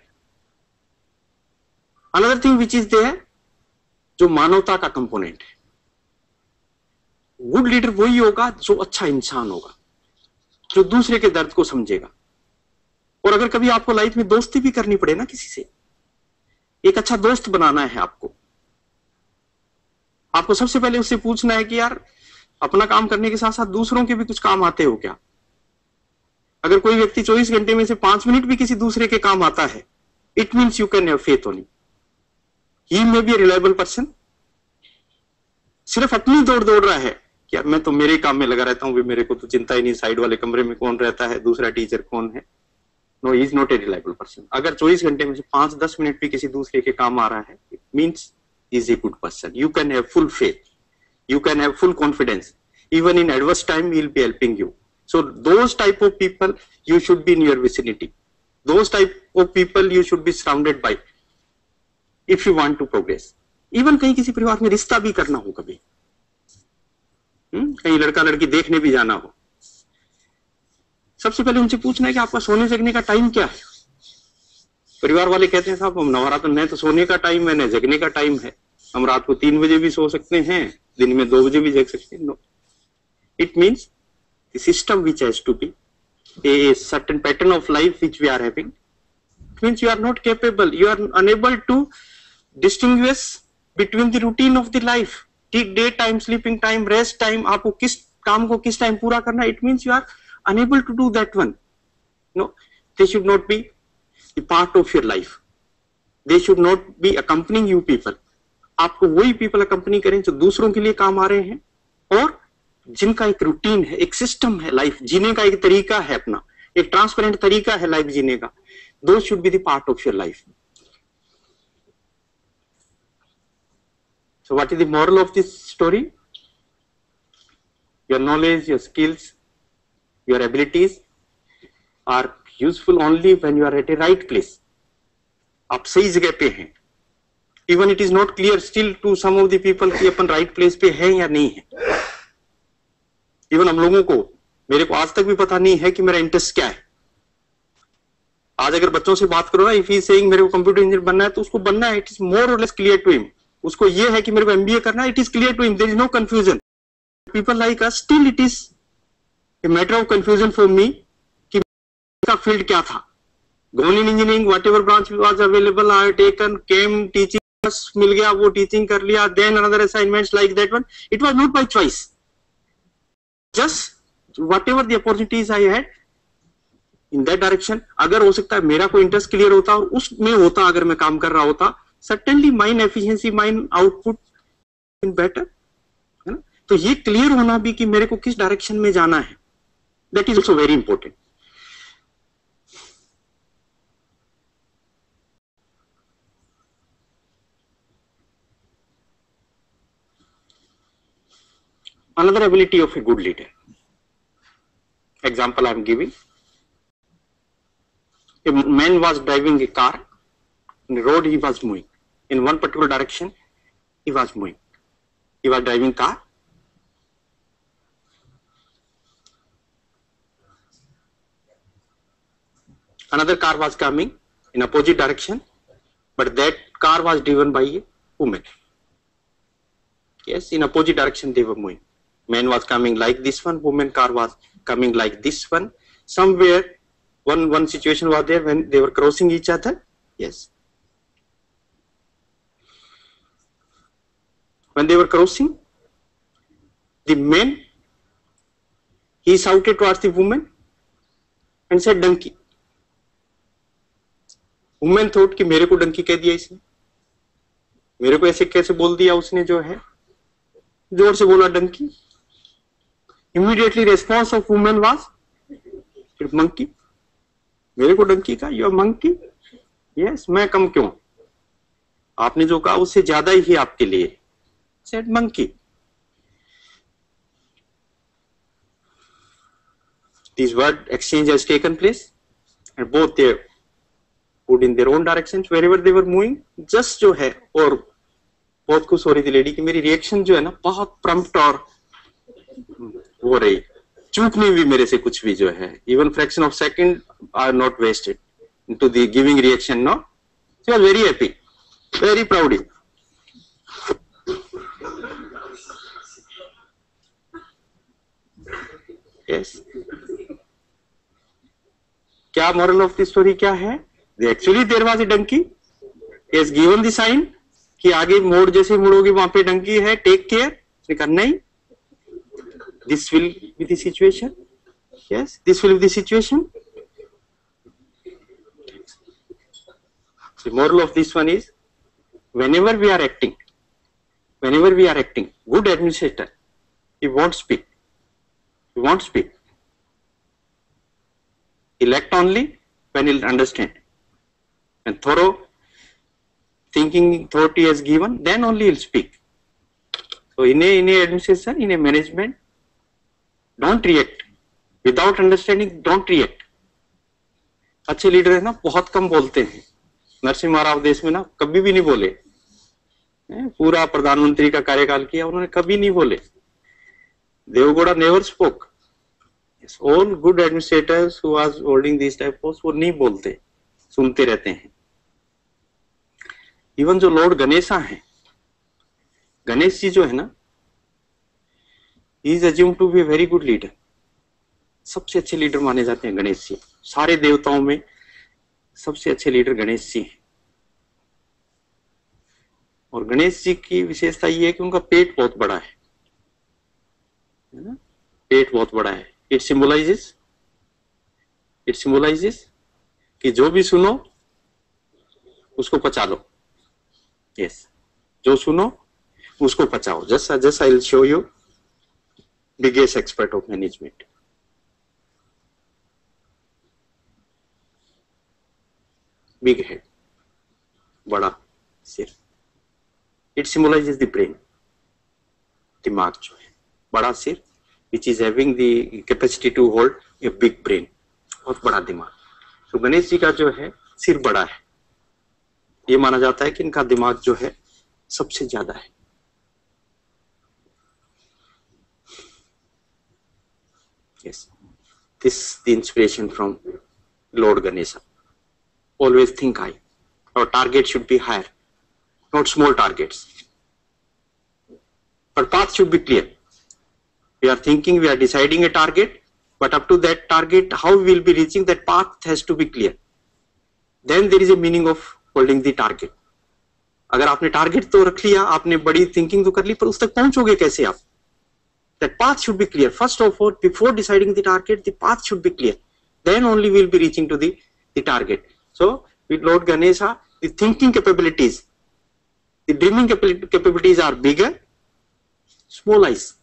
another thing which is there, जो मानवता का कंपोनेंट है. गुड लीडर वही होगा जो अच्छा इंसान होगा, जो दूसरे के दर्द को समझेगा. और अगर कभी आपको लाइफ में दोस्ती भी करनी पड़े ना किसी से, एक अच्छा दोस्त बनाना है आपको सबसे पहले उससे पूछना है कि यार अपना काम करने के साथ साथ दूसरों के भी कुछ काम आते हो क्या? अगर कोई व्यक्ति 24 घंटे में से 5 मिनट भी किसी दूसरे के काम आता है, it means you can have faith on him. He may be a reliable person. सिर्फ अपनी दौड़ रहा है, क्या मैं तो मेरे काम में लगा रहता हूं, मेरे को तो चिंता ही नहीं साइड वाले कमरे में कौन रहता है, दूसरा टीचर कौन है. No, he is not a reliable person. अगर 24 घंटे में से 5-10 मिनट भी किसी दूसरे के काम आ रहा है, it means is a good person. You can have full faith, you can have full confidence, even in adverse time he will be helping you. So those type of people you should be in your vicinity, those type of people you should be surrounded by if you want to progress. Even कहीं किसी परिवार में रिश्ता भी करना हो, कभी कहीं लड़का लड़की देखने भी जाना हो, सबसे पहले उनसे पूछना है कि आपका सोने जगने का टाइम क्या है. परिवार वाले कहते हैं साहब हम नवरात्र न तो सोने का टाइम है न जगने का टाइम है, हम रात को 3 बजे भी सो सकते हैं, दिन में 2 बजे भी जग सकते हैं. No, it means the system which has to be a certain pattern of life which we are having. It means you are not capable, you are unable to distinguish between the routine of the life, day time, sleeping time, rest time, आपको किस काम को किस टाइम पूरा करना. It means you are unable to do that one. No, they should not be the part of your life. They should not be accompanying you people. आपको वही people accompany करें जो दूसरों के लिए काम आ रहे हैं और जिनका एक रूटीन है, एक सिस्टम है, लाइफ जीने का एक तरीका है, अपना एक ट्रांसपेरेंट तरीका है लाइफ जीने का. Those should be the part of your life. So what is the moral of this story? Your knowledge, your skills, your abilities are useful only when you are at a right place. आप सही जगह पे हैं. Even it is not clear still to some of the people कि अपन right place पे है या नहीं है. Even हम लोगों को, मेरे को आज तक भी पता नहीं है कि मेरा इंटरेस्ट क्या है. आज अगर बच्चों से बात करो ना, if he is saying मेरे को कंप्यूटर इंजीनियर बनना है, तो उसको बनना है, it is more or less clear to him. उसको ये है कि मेरे को MBA करना है, it is clear to him, there is no confusion. People like us, still it is a matter of confusion for me कि मेरा फील्ड क्या था. Gone in engineering, whatever branch was available, I have taken, came, teaching मिल गया, वो टीचिंग कर लिया, then another assignments like that one. It was not by choice. Just whatever the opportunities I had in that direction. अगर हो सकता है मेरा कोई इंटरेस्ट क्लियर होता और उसमें होता, अगर मैं काम कर रहा होता, certainly mine efficiency, mine output in better, है ना. तो ये क्लियर होना भी कि मेरे को किस डायरेक्शन में जाना है, that is also very important. Another ability of a good leader. Example I am giving. A man was driving a car. In the road he was moving. In one particular direction he was moving. He was driving car. Another car was coming in opposite direction, but that car was driven by a woman. Yes, in opposite direction they were moving. Man was coming like this one, woman car was coming like this one. Somewhere one situation was there when they were crossing each other. Yes. When they were crossing, the man, he shouted towards the woman and said donkey. Woman thought कि मेरे को डंकी कह दिया इसने, मेरे को ऐसे कैसे बोल दिया उसने, जो है जोर से बोला Dunki. Immediately response of woman was monkey. मेरे को डंकी का, you are monkey. Yes, मैं कम क्यों, आपने जो कहा उससे ज्यादा ही आपके लिए. said monkey. This word exchange has taken place, and both they put in their own directions wherever they were moving. Just जो है, और बहुत खुश हो रही थी लेडी कि मेरी रिएक्शन जो है ना बहुत प्रम्प्ट और हो रही, चूक नहीं हुई मेरे से कुछ भी जो है. Even fraction of second are not wasted into the giving reaction. No, she was very happy, very proud. Yes. क्या moral of the story क्या है? Actually there was a donkey. He has given the sign कि आगे मोड़ जैसे मुड़ोगी वहां पे डंकी है, टेक केयर. उसने कहा नहीं. This will be the situation. Yes, this will be the situation. The moral of this one is, whenever we are acting, good administrator, he won't speak. He won't speak. He'll act only when he'll understand. And thorough thinking thought he has given, then only he'll speak. So in a administration, in a management, don't react. Without understanding, don't react. अच्छे लीडर है ना बहुत कम बोलते हैं. नरसिम्हा राव देश में ना कभी भी नहीं बोले. पूरा प्रधानमंत्री का कार्यकाल किया, उन्होंने कभी नहीं बोले. Deve Gowda never spoke. Yes, all good administrators who was holding these type posts वो नहीं बोलते, सुनते रहते हैं. इवन जो लॉर्ड गणेशा हैं, गणेश जी जो है ना, he is assumed to be a very good leader. सबसे अच्छे लीडर माने जाते हैं गणेश जी. सारे देवताओं में सबसे अच्छे लीडर गणेश जी हैं. और गणेश जी की विशेषता ये है कि उनका पेट बहुत बड़ा है ना, पेट बहुत बड़ा है. इट सिंबलाइजेस कि जो भी सुनो उसको पचा लो. यस, जो सुनो उसको पचाओ. Just I will show you biggest expert of management. Big head, बड़ा सिर. इट सिंबलाइजेस द ब्रेन, दिमाग जो है, बड़ा सिर, which is having the capacity to hold a big brain, बहुत बड़ा दिमाग. तो गणेश जी का जो है सिर बड़ा है. ये माना जाता है कि इनका दिमाग जो है सबसे ज्यादा है. Yes, this is the inspiration from Lord Ganesha. Always think high. Our target should be higher, not small targets. But path should be clear. We are thinking, we are deciding a target, but up to that target, how we will be reaching that path has to be clear. Then there is a meaning of holding the target. अगर आपने टारगेट तो रख लिया, आपने बड़ी थिंकिंग तो कर ली, पर उस तक पहुंचोगे कैसे आप? That path should be clear. First of all, before deciding the target, the path should be clear. Then only we will be reaching to the target. So, with Lord Ganesha, the thinking capabilities, the dreaming capabilities are bigger. Small eyes.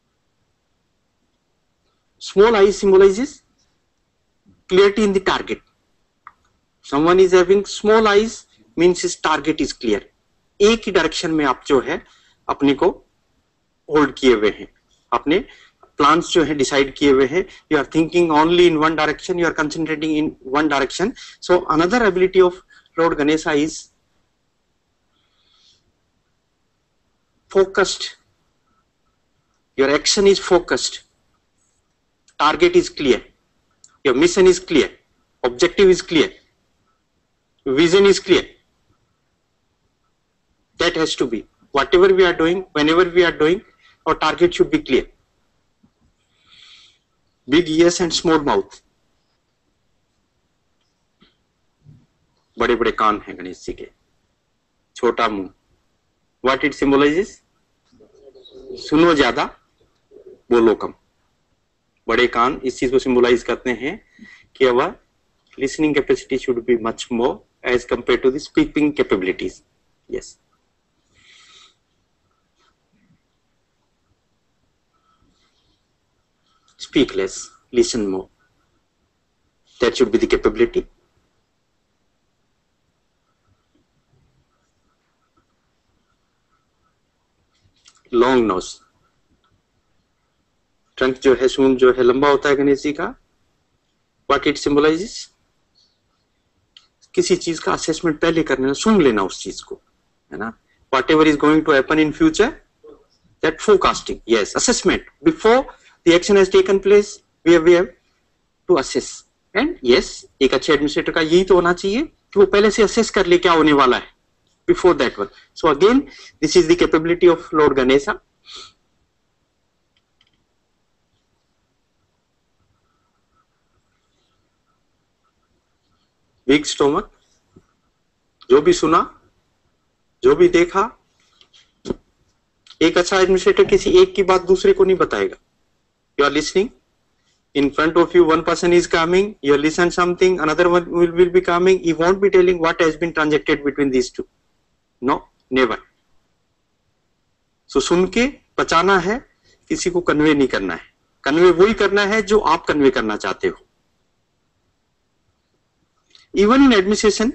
Small eyes symbolizes clarity in the target. Someone is having small eyes means his target is clear. एक ही डायरेक्शन में आप जो है अपने को होल्ड किए हुए हैं, अपने प्लान्स जो है डिसाइड किए हुए हैं. You are thinking only in one direction, you are concentrating in one direction. So another ability of Lord Ganesha is focused. Your action is focused. Target is clear, your mission is clear, objective is clear, vision is clear. That has to be. Whatever we are doing, whenever we are doing, our target should be clear. Big ears and small mouth. बड़े बड़े कान हैं गणेश जी के, छोटा मुंह. What it symbolizes? सुनो ज्यादा, बोलो कम. बड़े कान इस चीज को सिंबलाइज करते हैं कि our listening capacity should be much more as compare to the speaking capabilities. Yes, speak less, listen more. That should be the capability. Long nose, trunk जो है, सूंड जो है लंबा होता है गणेश जी का। व्हाट इट सिंबलाइजेस, किसी चीज का असेसमेंट पहले करना, सुन लेना उस चीज को, है ना। Whatever is going to happen in future, that forecasting, yes, assessment before the action has taken place, we have to assess. And yes, एक अच्छे एडमिनिस्ट्रेटर का यही तो होना चाहिए कि वो पहले से असेस कर ले क्या होने वाला है before that one. So again this is the capability of Lord Ganesha. Big stomach, जो भी सुना, जो भी देखा, एक अच्छा एडमिनिस्ट्रेटर किसी एक की बात दूसरे को नहीं बताएगा। You are listening, in front of you one person is coming, you listen something, another one will be coming, he won't be telling what has been transacted between these two, no, never. So सुन के बचाना है, किसी को कन्वे नहीं करना है। कन्वे वही करना है जो आप कन्वे करना चाहते हो। Even in administration,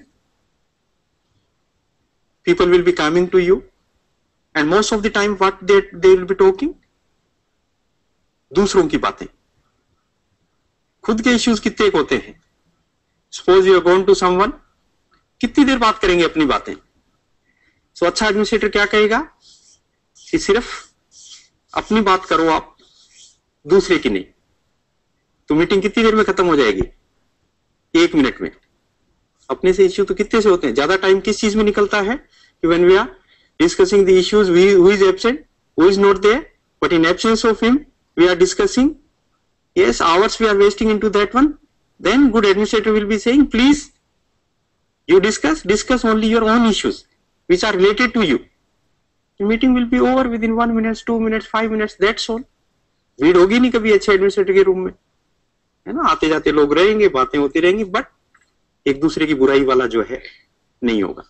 people will be coming to you and most of the time what they will be talking, दूसरों की बातें। खुद के इश्यूज कितने होते हैं। Suppose you are going to someone, कितनी देर बात करेंगे अपनी बातें। सो अच्छा एडमिनिस्ट्रेटर क्या कहेगा कि सिर्फ अपनी बात करो आप, दूसरे की नहीं। तो मीटिंग कितनी देर में खत्म हो जाएगी, 1 मिनट में। अपने से इश्यू तो कितने से होते हैं। ज्यादा टाइम किस चीज में निकलता है कि when we are discussing the issues, who is absent, who is not there, but in absence of him we are discussing. Yes, hours we are wasting into that one. Then good administrator will be saying, please, you discuss only your own issues which are related to you. The meeting will be over within 1 minute, 2 minutes, 5 minutes. That's all. भीड़ होगी नहीं कभी अच्छे एडमिनिस्ट्रेटर के रूम में, है ना। आते जाते लोग रहेंगे, बातें होती रहेंगी, बट एक दूसरे की बुराई वाला जो है नहीं होगा।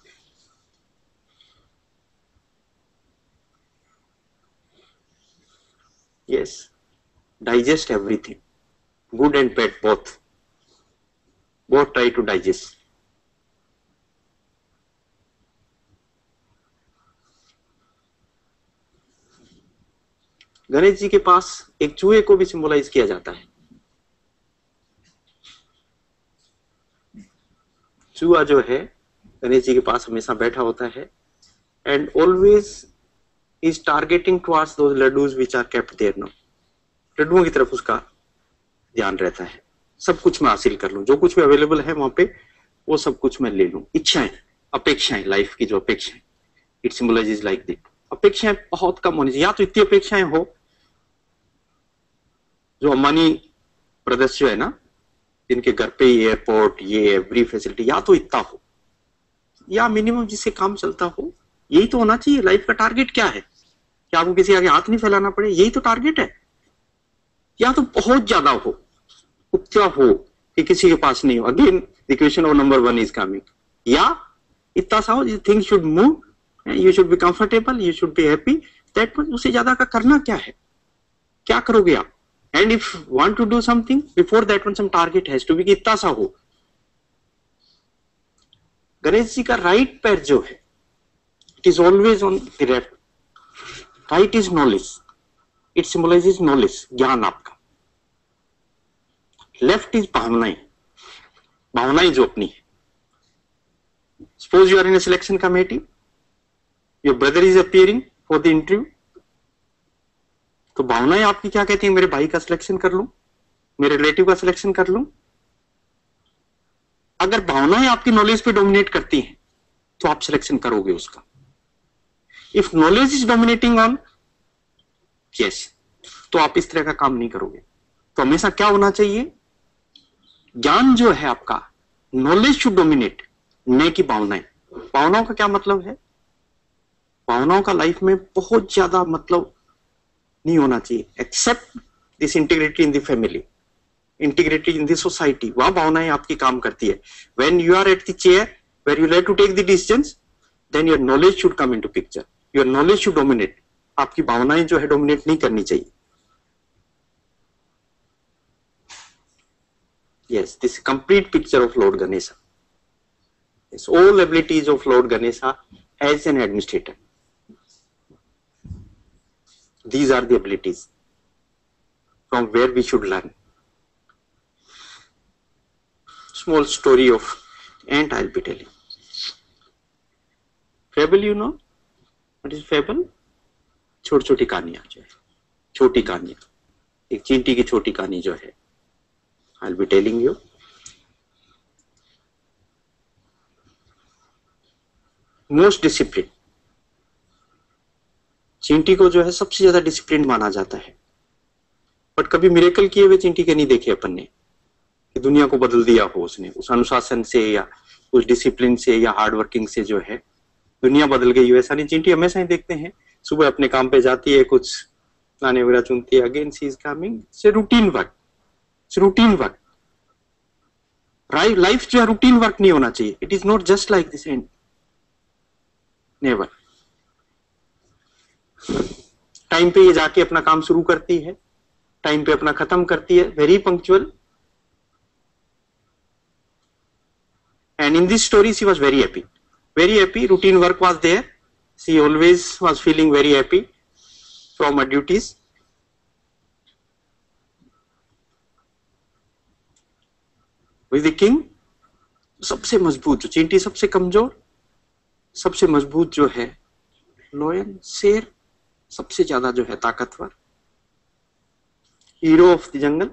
Yes. Digest everything, good and bad both try to digest. Ganesh ji के पास एक चूहे को भी सिंबलाइज किया जाता है। चूहा जो है गणेश जी के पास हमेशा बैठा होता है and always is targeting towards those laddoos which are kept there now. लड्डुओं की तरफ उसका ध्यान रहता है। सब कुछ मैं हासिल कर लूं, जो कुछ भी अवेलेबल है वहां पे वो सब कुछ मैं ले लूं। इच्छाएं, अपेक्षाएं, लाइफ की जो अपेक्षाएं, इट सिंबलाइजेस लाइक दैट। अपेक्षाएं बहुत कम होनी चाहिए, या तो इतनी अपेक्षाएं हो जो अंबानी ब्रदर्स जो है ना, जिनके घर पे एयरपोर्ट, ये एवरी फैसिलिटी, या तो इतना हो, या मिनिमम जिससे काम चलता हो। यही तो होना चाहिए। लाइफ का टारगेट क्या है कि आपको किसी आगे हाथ नहीं फैलाना पड़े, यही तो टारगेट है। या तो बहुत ज्यादा हो, उतना हो कि किसी के पास नहीं हो। Again the question of number 1 is coming. या इतना सा हो, things should move, you should be comfortable, you should be happy, that much. उससे ज्यादा का करना क्या है, क्या करोगे आप। And if want to do something before that one, some target has to be, इतना सा हो। गणेश जी का राइट पैर जो है, it is always on the left. Right is knowledge, it symbolises knowledge, ज्ञान आपका। लेफ्ट इज भावनाएं, भावनाएं जो अपनी है। Suppose you are in a selection committee, your brother is appearing for the interview, तो भावनाएं आपकी क्या कहती है, मेरे भाई का सिलेक्शन कर लूं, मेरे रिलेटिव का सिलेक्शन कर लूं। अगर भावनाएं आपकी नॉलेज पे डोमिनेट करती हैं तो आप सिलेक्शन करोगे उसका। If knowledge is dominating on, yes, तो आप इस तरह का काम नहीं करोगे। तो हमेशा क्या होना चाहिए, ज्ञान जो है आपका, नॉलेज शुड डोमिनेट, न कि भावनाएं। भावनाओं का क्या मतलब है, भावनाओं का लाइफ में बहुत ज्यादा मतलब नहीं होना चाहिए, except this integrity in the family, integrity in the society. वह भावनाएं आपकी काम करती है। When you are at the chair where you like to take the decisions, then your knowledge should come into picture, your knowledge should dominate. आपकी भावनाएं जो है डोमिनेट नहीं करनी चाहिए। Yes, this complete picture of Lord Ganesha. Yes, all abilities of Lord Ganesha as an administrator. These are the abilities from where we should learn. Small story of ant I'll be telling. Fable, you know what is fable? छोटी छोटी कहानियां जो है, छोटी कहानियां, एक चींटी की छोटी कहानी जो है, I'll be telling you. Most discipline, चींटी को जो है सबसे ज्यादा डिसिप्लिन माना जाता है, बट कभी मिरेकल किए हुए चींटी के नहीं देखे अपन ने कि दुनिया को बदल दिया हो उसने, उस अनुशासन से या उस डिसिप्लिन से या हार्ड वर्किंग से जो है दुनिया बदल गई हो, ऐसा नहीं। चींटी हमेशा ही देखते हैं, सुबह अपने काम पे जाती है, कुछ खाने वगैरह चुनती है, again she is coming, say routine work, routine work. Life जो है रूटीन वर्क नहीं होना चाहिए, it is not just like this and never. Time पे ये जाके अपना काम शुरू करती है, टाइम पे अपना खत्म करती है, very punctual. And in this story, she was very happy. Very happy. Routine work was there. She always was feeling very happy from her duties. With the king, सबसे मजबूत जो चींटी, सबसे कमजोर, सबसे मजबूत जो है लोयन, शेर, सबसे ज्यादा जो है ताकतवर, हीरो ऑफ द जंगल।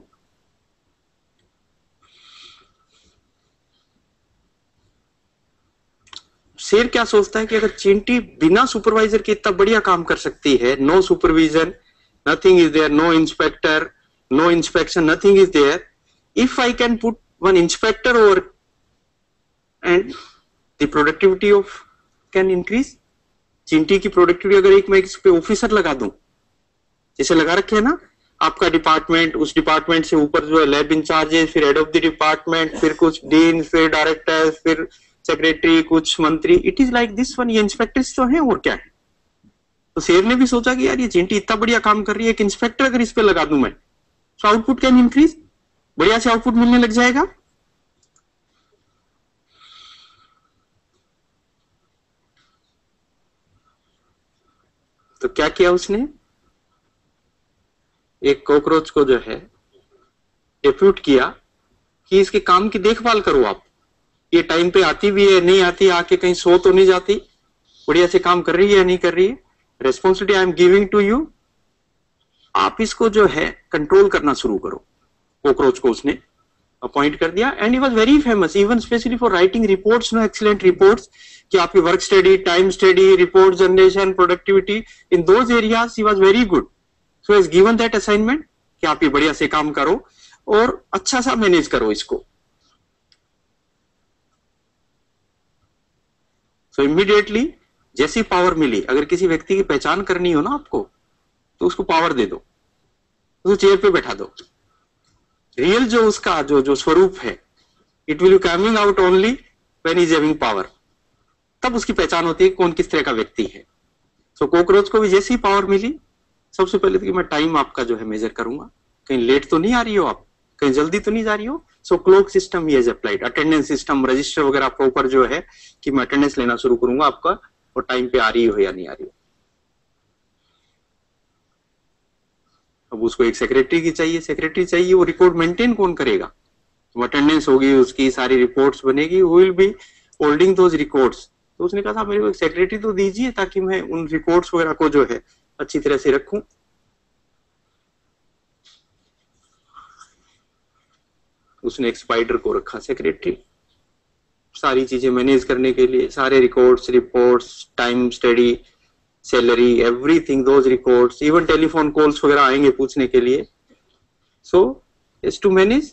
शेर क्या सोचता है कि अगर चींटी बिना सुपरवाइजर के इतना बढ़िया काम कर सकती है, no supervision, nothing is there, no inspector, no inspection, nothing is there, if I can put one inspector over and the productivity of can increase. चींटी की प्रोडक्टिविटी अगर एक मैं इस पे ऑफिसर लगा दूं, जैसे लगा रखे है ना आपका डिपार्टमेंट, उस डिपार्टमेंट से ऊपर जो है लैब इंचार्जेस, फिर हेड ऑफ द डिपार्टमेंट, फिर कुछ डीन, फिर डायरेक्टर, फिर सेक्रेटरी, कुछ मंत्री, it is like this one. ये इंस्पेक्टर्स तो हैं और क्या है। तो शेर ने भी सोचा कि यार ये चींटी इतना बढ़िया काम कर रही है, एक इंस्पेक्टर अगर इस पे लगा दूं मैं, तो आउटपुट कैन इंक्रीज, बढ़िया से आउटपुट मिलने लग जाएगा। तो क्या किया उसने, एक कॉकरोच को जो है डेप्यूट किया कि इसके काम की देखभाल करो आप, ये टाइम पे आती भी है, नहीं आती, आके कहीं सो तो नहीं जाती, बढ़िया से काम कर रही है या नहीं कर रही है, responsibility I am giving to you, आप इसको जो है कंट्रोल करना शुरू करो। कॉकरोच को उसने अपॉइंट कर दिया and he was very famous even specially for writing reports, no excellent reports, कि आपकी work study, time study, report generation, productivity, in those areas he was very good. So is given that assignment कि आप ये बढ़िया से काम करो और अच्छा सा मैनेज करो इसको। सो इमीडिएटली जैसी पावर मिली, अगर किसी व्यक्ति की पहचान करनी हो ना आपको, तो उसको पावर दे दो, उसको चेयर पे बैठा दो। रियल जो उसका जो स्वरूप है, it will be coming out only when he is having power, तब उसकी पहचान होती है कौन किस तरह का व्यक्ति है। सो कॉकरोच को भी जैसी पावर मिली, सबसे पहले तो कि मैं टाइम आपका जो है मेजर करूंगा, कहीं लेट तो नहीं आ रही हो आप, कहीं जल्दी तो नहीं जा रही हो। So clock system he is applied, attendance system, register वगैरह आपका ऊपर जो है कि मैं अटेंडेंस लेना शुरू करूंगा आपका, और टाइम पे आ रही हो या नहीं आ रही हो। अब उसको एक सेक्रेटरी की चाहिए, सेक्रेटरी चाहिए, वो रिकॉर्ड मेंटेन कौन करेगा, तो अटेंडेंस होगी उसकी, सारी रिपोर्ट्स बनेगी, who will be holding those records. तो उसने कहा था मेरे को एक सेक्रेटरी तो दीजिए ताकि मैं उन रिकॉर्ड्स वगैरह को जो है अच्छी तरह से रखूं। उसने एक स्पाइडर को रखा सेक्रेटरी, सारी चीजें मैनेज करने के लिए, सारे reports, time study, salary, everything, those records, even telephone calls वगैरह आएंगे पूछने के लिए। So is to manage.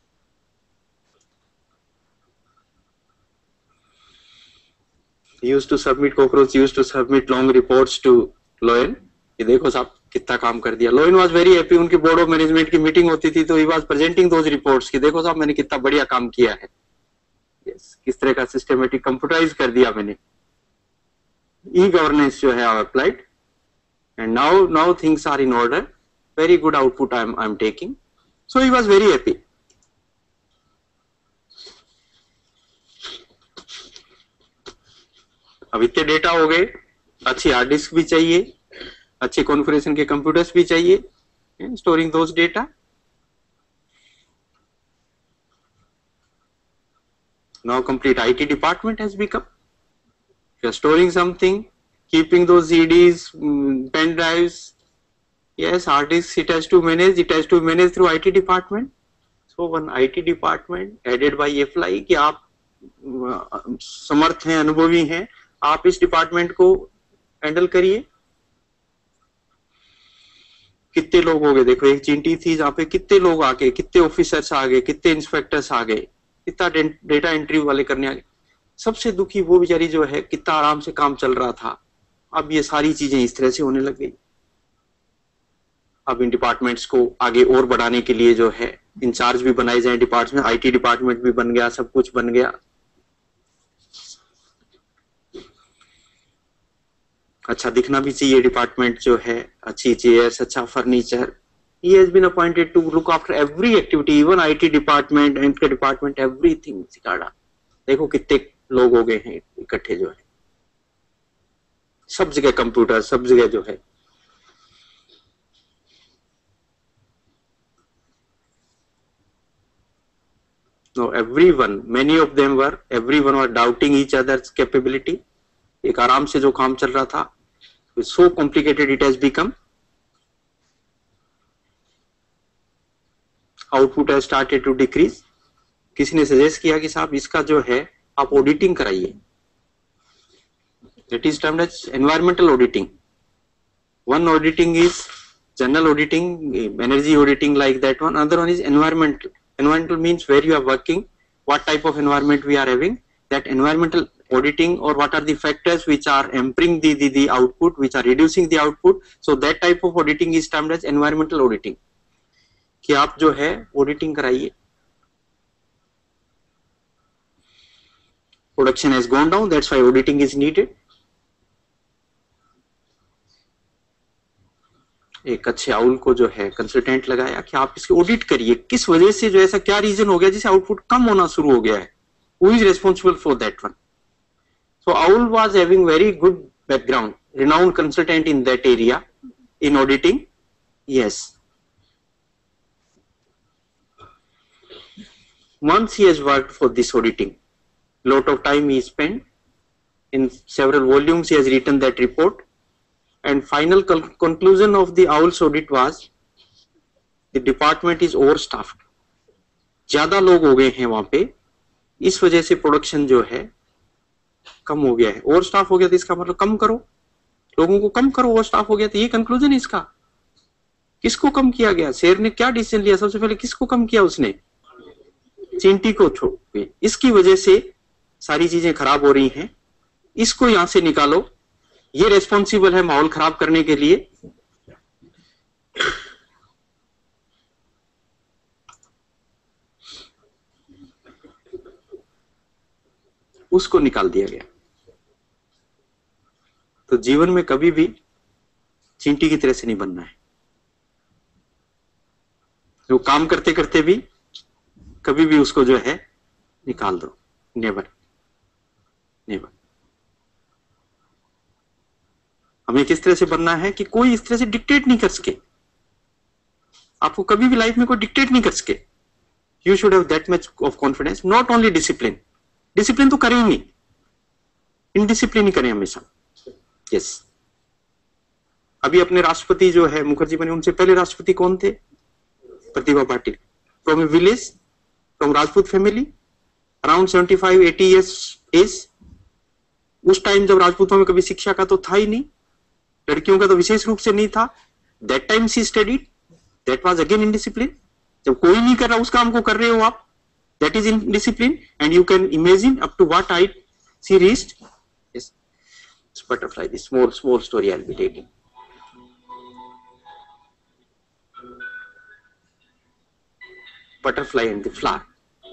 used to submit, cockroach used to submit long reports to Loyan, कि देखो साहब कितना काम कर दिया। Loyan was very happy, उनकी बोर्ड ऑफ मैनेजमेंट की मीटिंग होती थी तो he was presenting those reports कि देखो साहब मैंने कितना बढ़िया काम किया है। yes, किस तरह का सिस्टमेटिक कंप्यूटराइज कर दिया मैंने। ई गवर्नेंस जो है applied and now things are in order, very good output I am taking. So he was very happy. अब इतने डेटा हो गए, अच्छी हार्ड डिस्क भी चाहिए, अच्छे कॉन्फ़िगरेशन के कंप्यूटर्स भी चाहिए, storing those data. Now complete IT department has become. If you are storing something, keeping those CDs, pen drives, yes, hard disks, it has to manage. It has to manage through IT department. So one IT department headed by FLI कि आप समर्थ हैं, अनुभवी हैं, आप इस डिपार्टमेंट को हैंडल करिए. कितने लोग हो गए देखो, एक चिंटी थी जहाँ पे कितने लोग आ गए, कितने ऑफिसर्स आ गए, कितने इंस्पेक्टर्स आ गए, कितना डेटा एंट्री वाले करने आ गए. सबसे दुखी वो बेचारी जो है, कितना आराम से काम चल रहा था, अब ये सारी चीजें इस तरह से होने लग गई. अब इन डिपार्टमेंट्स को आगे और बढ़ाने के लिए जो है इंचार्ज भी बनाए जाए डिपार्टमेंट, IT डिपार्टमेंट भी बन गया, सब कुछ बन गया. अच्छा दिखना भी चाहिए डिपार्टमेंट जो है, अच्छी चेयर्स, अच्छा furniture. He has been appointed to look after every activity, even IT department, healthcare department, everything. देखो कितने लोग हो गए हैं इकट्ठे जो है, सब जगह कंप्यूटर, सब जगह जो है. No, everyone, many of them were, everyone were doubting each other's capability. एक आराम से जो काम चल रहा था, so complicated it has become. Output has started to decrease. किसी ने सजेस्ट किया कि साहब इसका जो है आप ऑडिटिंग कराइए. That is termed as environmental auditing. One auditing is general auditing, energy auditing like that one. Other one is environmental. Environmental means where you are working, what type of environment we are having, that environmental auditing, or what are the factors which are hampering the output, which are reducing the output. So that type of auditing is termed as environmental auditing. कि आप जो है ऑडिटिंग कराइए. Production has gone down, that's why auditing is needed. एक अच्छे आउल को जो है कंसल्टेंट लगाया कि आप इसकी ऑडिट करिए, किस वजह से जो ऐसा क्या रीजन हो गया जिससे आउटपुट कम होना शुरू हो गया है. Who is responsible for that one. So owl was having very good background, renowned consultant in that area in auditing. Yes. Once he has worked for this auditing, lot of time he spent, in several volumes he has written that report, and final conclusion of the OWL's audit was the department is overstaffed. ज्यादा लोग हो गए हैं वहां पे, इस वजह से प्रोडक्शन जो है कम हो गया है. ओवर स्टाफ हो गया तो इसका मतलब कम करो, लोगों को कम करो. ओवर स्टाफ हो गया तो ये कंक्लूजन इसका. किसको कम किया गया? शेर ने क्या डिसीजन लिया? सबसे पहले किसको कम किया? उसने चिंटी को छोड़. इसकी वजह से सारी चीजें खराब हो रही हैं, इसको यहां से निकालो. ये रेस्पॉन्सिबल है माहौल खराब करने के लिए. उसको निकाल दिया गया. तो जीवन में कभी भी चींटी की तरह से नहीं बनना है. जो काम करते करते भी कभी भी उसको जो है निकाल दो. Never never. हमें किस तरह से बनना है कि कोई इस तरह से डिक्टेट नहीं कर सके. आपको कभी भी लाइफ में कोई डिक्टेट नहीं कर सके. You should have that much of confidence. Not only discipline. Discipline तो करेंगे, इनडिसिप्लिन ही करें हमेशा. यस. अभी अपने राष्ट्रपति जो है मुखर्जी बने, उनसे पहले राष्ट्रपति कौन थे? Pratibha Patil. From a village, from Rajput family, around 75-80 years age. उस टाइम जब राजपूतों में कभी शिक्षा का तो था ही नहीं, लड़कियों का तो विशेष रूप से नहीं था. That time she studied. That was again indiscipline. जब कोई नहीं कर रहा उस काम को कर रहे हो आप, that is indiscipline. And you can imagine up to what height she reached. Yes. Butterfly, this small story I'll be taking. Butterfly and the flower.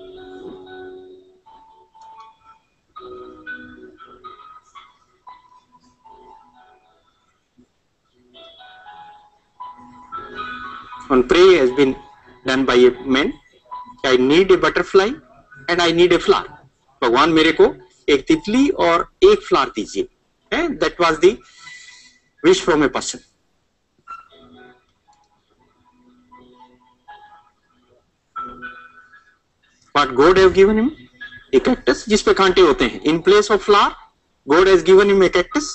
One prayer has been done by a man. I need a butterfly and I need a flower. भगवान मेरे को एक तितली और एक फ्लावर दीजिए. That was the wish from a person. But God have given him a cactus जिस पे कांटे होते हैं. In place of flower, God has given him a cactus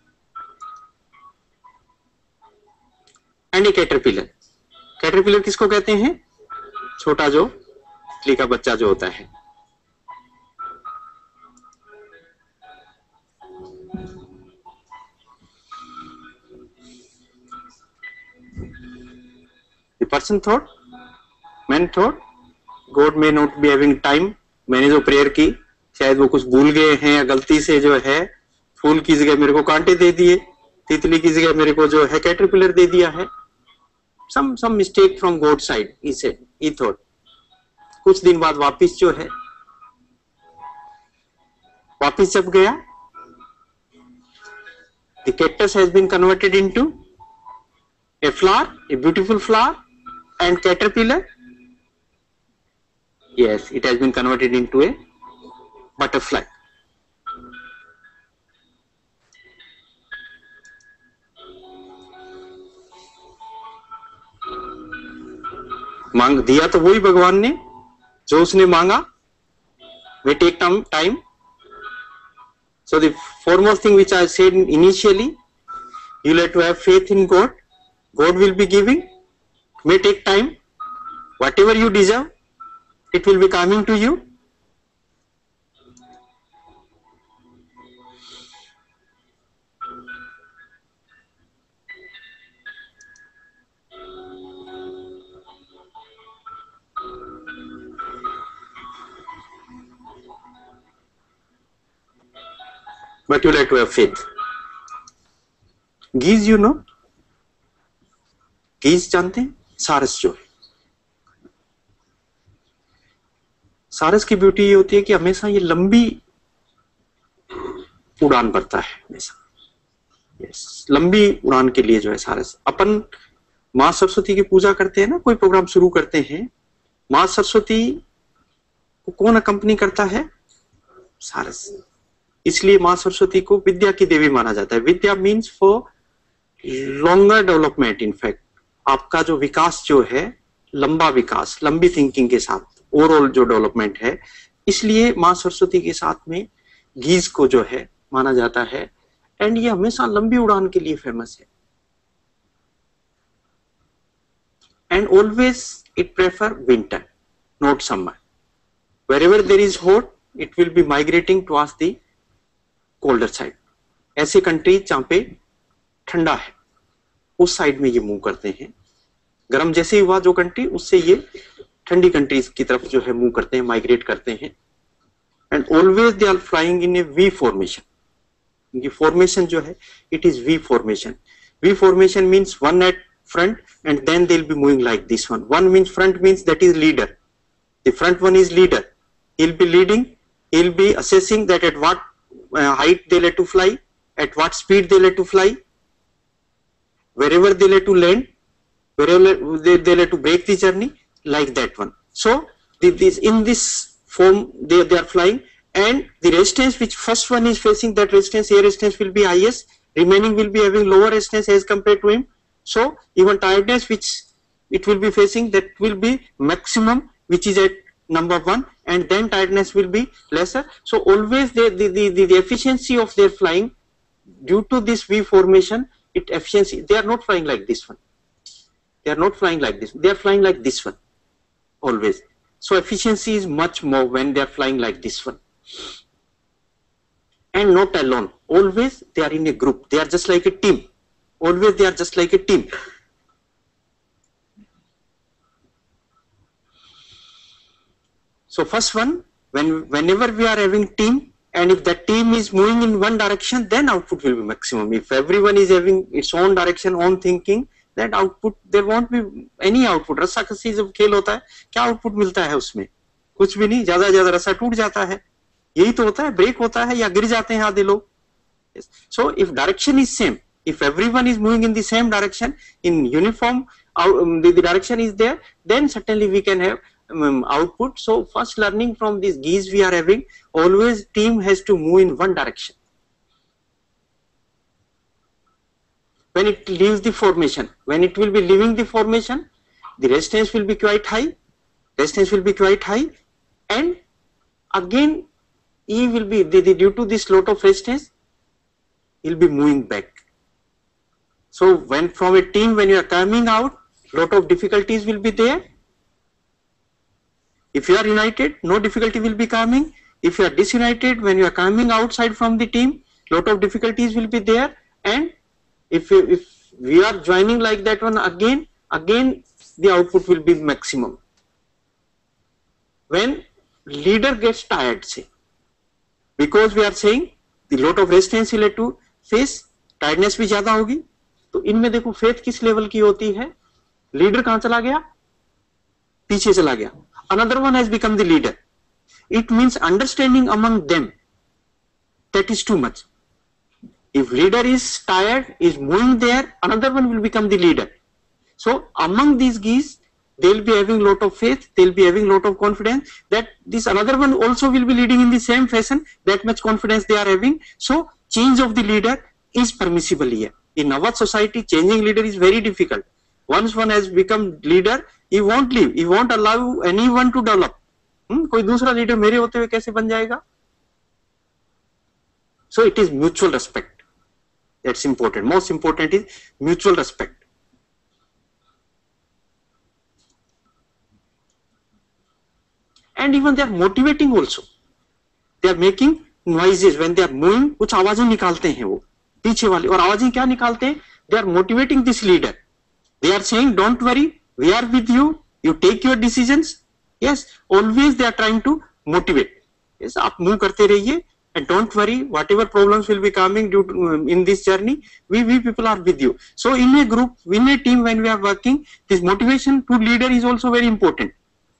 and a caterpillar. Caterpillar किसको कहते हैं? छोटा जो तितली का बच्चा जो होता है. The person thought, man thought, God may not be having time. मैंने जो प्रेयर की शायद वो कुछ भूल गए हैं या गलती से जो है फूल की जगह मेरे को कांटे दे दिए, तितली की जगह मेरे को जो है कैटरपिलर दे दिया है. some mistake from God side, he said, he thought. कुछ दिन बाद वापिस जो है, वापिस जब गया, the cactus has been converted into a flower, a beautiful flower, and caterpillar, yes, it has been converted into a butterfly. मांग दिया तो वही भगवान ने जो उसने मांगा. We take time. So the foremost thing which I said initially, you have to have faith in God. God will be giving. May take time. Whatever you deserve, it will be coming to you. But you have to have faith. Geese, you know, geese जानते हैं? सारस जो है, सारस की ब्यूटी ये होती है कि हमेशा ये लंबी उड़ान भरता है हमेशा. यस, लंबी उड़ान के लिए जो है सारस. अपन माँ सरस्वती की पूजा करते हैं ना, कोई प्रोग्राम शुरू करते हैं, माँ सरस्वती को कौन अकंपनी करता है? सारस. इसलिए माँ सरस्वती को विद्या की देवी माना जाता है. Vidya means for longer development. In fact आपका जो विकास जो है, लंबा विकास, लंबी थिंकिंग के साथ ओवरऑल जो डेवलपमेंट है, इसलिए माँ सरस्वती के साथ में गीज को जो है माना जाता है. एंड ये हमेशा लंबी उड़ान के लिए फेमस है. And always it prefer winter, not summer. Wherever there is hot, it will be migrating towards the colder side. ऐसे कंट्रीज जहां पे ठंडा है उस साइड में ये मूव करते हैं. गर्म जैसे ही हुआ जो कंट्री, उससे ये ठंडी कंट्रीज की तरफ जो है मूव करते हैं, माइग्रेट करते हैं. And always they are flying in a V formation. इनकी फॉर्मेशन जो है it is V formation. V formation means one at front and then they will be moving like this one. One means front means that is leader. The front one is leader. He will be leading. he will be assessing that at what height they like to fly, at what speed they like to fly, wherever they like to land, wherever they like to break the journey, like that one. So in this form they are flying, and the resistance which first one is facing, that resistance, air resistance will be highest, remaining will be having lower resistance as compared to him. So even tiredness which it will be facing, that will be maximum, which is at number 1, and then tiredness will be lesser. So always the efficiency of their flying, due to this V formation, it efficiency, they are not flying like this one. They are not flying like this. They are flying like this one always. So efficiency is much more when they are flying like this one. And not alone. Always they are in a group. They are just like a team. Always they are just like a team. So first one, whenever we are having team, and if that team is moving in one direction, then output will be maximum. If everyone is having its own direction, own thinking, that output, there won't be any output. रस्साकसी जब खेल होता है, क्या output मिलता है उसमें? कुछ भी नहीं, ज्यादा ज्यादा रस्सा टूट जाता है. यही तो होता है, ब्रेक होता है या गिर जाते हैं आधे लोग. So if direction is same, if everyone is moving in the same direction, in uniform, the direction is there, then certainly we can have output. So first learning from these geese we are having, always team has to move in one direction. When it leaves the formation, when it will be leaving the formation, the resistance will be quite high. Resistance will be quite high, and again he will be due to this lot of resistance, he'll be moving back. So when from a team, when you are coming out, lot of difficulties will be there. If you are united, no difficulty will be coming. If you are disunited, when you are coming outside from the team, lot of difficulties will be there. And if we are joining like that one, again the output will be maximum. When leader gets tired, say, because we are saying the lot of resistance will have to face, tiredness भी ज्यादा होगी, तो इनमें देखो फेथ किस लेवल की होती है, लीडर कहां चला गया, पीछे चला गया, another one has become the leader. It means understanding among them, that is too much. If leader is tired, is moving there, another one will become the leader. So among these geese, they'll be having lot of faith, they'll be having lot of confidence that this another one also will be leading in the same fashion, that much confidence they are having. So change of the leader is permissible here. In our society, changing leader is very difficult. Once one has become leader, he won't leave, he won't allow anyone to develop. कोई दूसरा लीडर मेरे होते हुए कैसे बन जाएगा? So it is mutual respect. That's important. Most important is mutual respect. And even they are motivating also. They are making noises when they are moving. कुछ आवाजें निकालते हैं वो पीछे वाले, और आवाजें क्या निकालते हैं? They are motivating this leader. They are saying, don't worry, we are with you. You take your decisions. Yes, always they are trying to motivate. Yes, आप move करते रहिए, and don't worry, whatever problems will be coming due to, in this journey, we people are with you. So in a group, in a team, when we are working, this motivation to leader is also very important.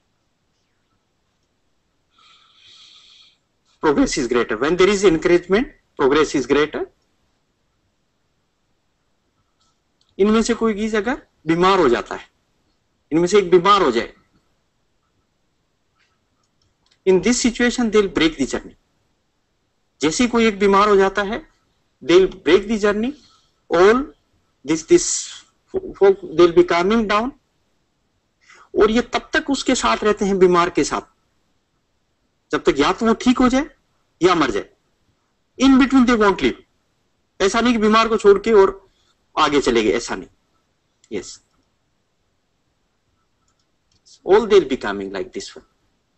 Progress is greater. When there is encouragement, progress is greater. इनमें से कोई गीज अगर बीमार हो जाता है, इनमें से एक बीमार हो जाए, in this situation they'll break the journey. जैसे कोई एक बीमार हो जाता है, they'll break the journey. All this folk they'll be calming down. और ये तब तक उसके साथ रहते हैं, बीमार के साथ, जब तक या तो वो ठीक हो जाए या मर जाए. In between they won't live. ऐसा नहीं कि बीमार को छोड़ के और आगे चले गए, ऐसा नहीं. Yes, all they will be coming like this one.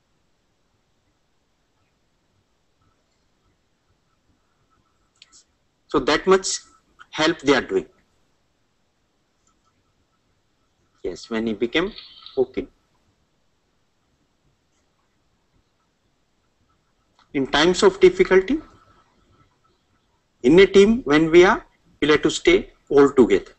So that much help they are doing. Yes, when he became okay. In times of difficulty, in a team, when we are, we have to stay all together.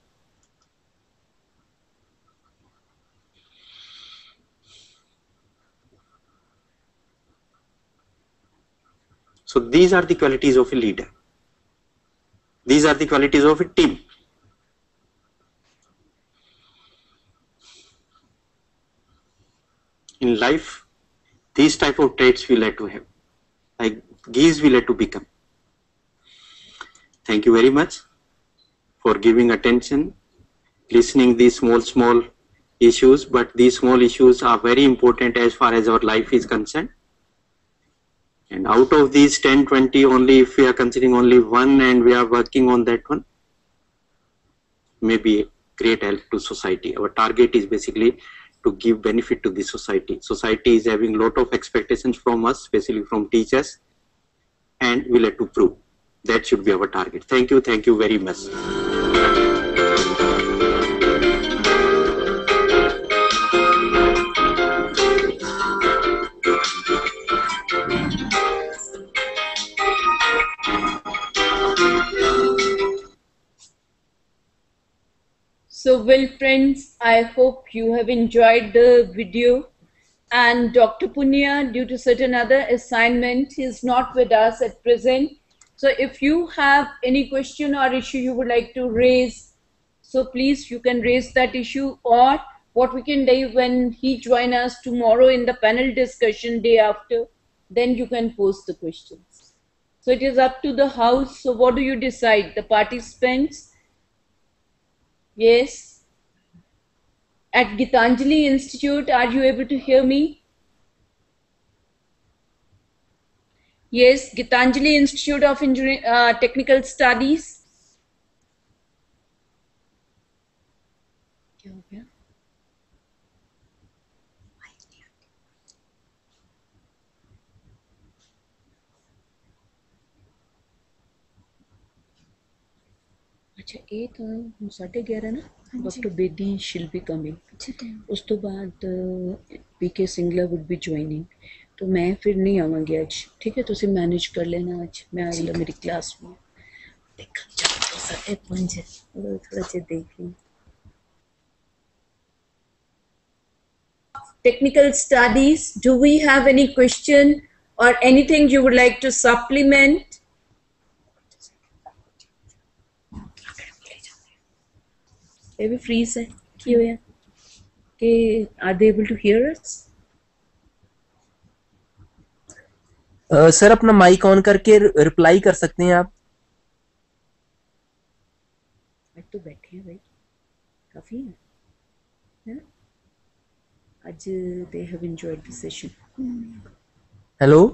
So these are the qualities of a leader. These are the qualities of a team. In life, these type of traits we like to have, like geese we like to become. Thank you very much for giving attention, listening these small issues, but these small issues are very important as far as our life is concerned. And out of these 10, 20, only if we are considering only one and we are working on that one, may be a great help to society. Our target is basically to give benefit to the society. Society is having a lot of expectations from us, especially from teachers, and we'll have to prove. That should be our target. Thank you very much. So well friends, I hope you have enjoyed the video, and Dr. Punya, due to certain other assignment, is not with us at present. So if you have any question or issue you would like to raise, so please you can raise that issue, or what we can do when he join us tomorrow in the panel discussion day after, then you can post the questions. So it is up to the house. So what do you decide? The participants? Yes. At Gitanjali Institute, are you able to hear me? Yes, Gitanjali Institute of Technical Studies. क्या हो गया? अच्छा, ਇਹ ਤਾਂ 11:30 ਨਾ doctor Bedi she'll be coming. ਉਸ ਤੋਂ ਬਾਅਦ ਪੀਕੇ ਸਿੰਗਲਾ would be joining. तो मैं फिर नहीं आवांगी आज, ठीक है? तुसी मैनेज कर लेना आज, मैं आई मेरी क्लास में देखा चलो साढ़े 5 थोड़ा सा देख ली. Technical studies, do we have any question or anything you would like to supplement? ये भी freeze है क्यों है कि are they able to hear us? Sir अपना माइक ऑन करके रिप्लाई कर सकते हैं आप. आज तो बैठे हैं भाई, काफी है आज. they have enjoyed the session. Hello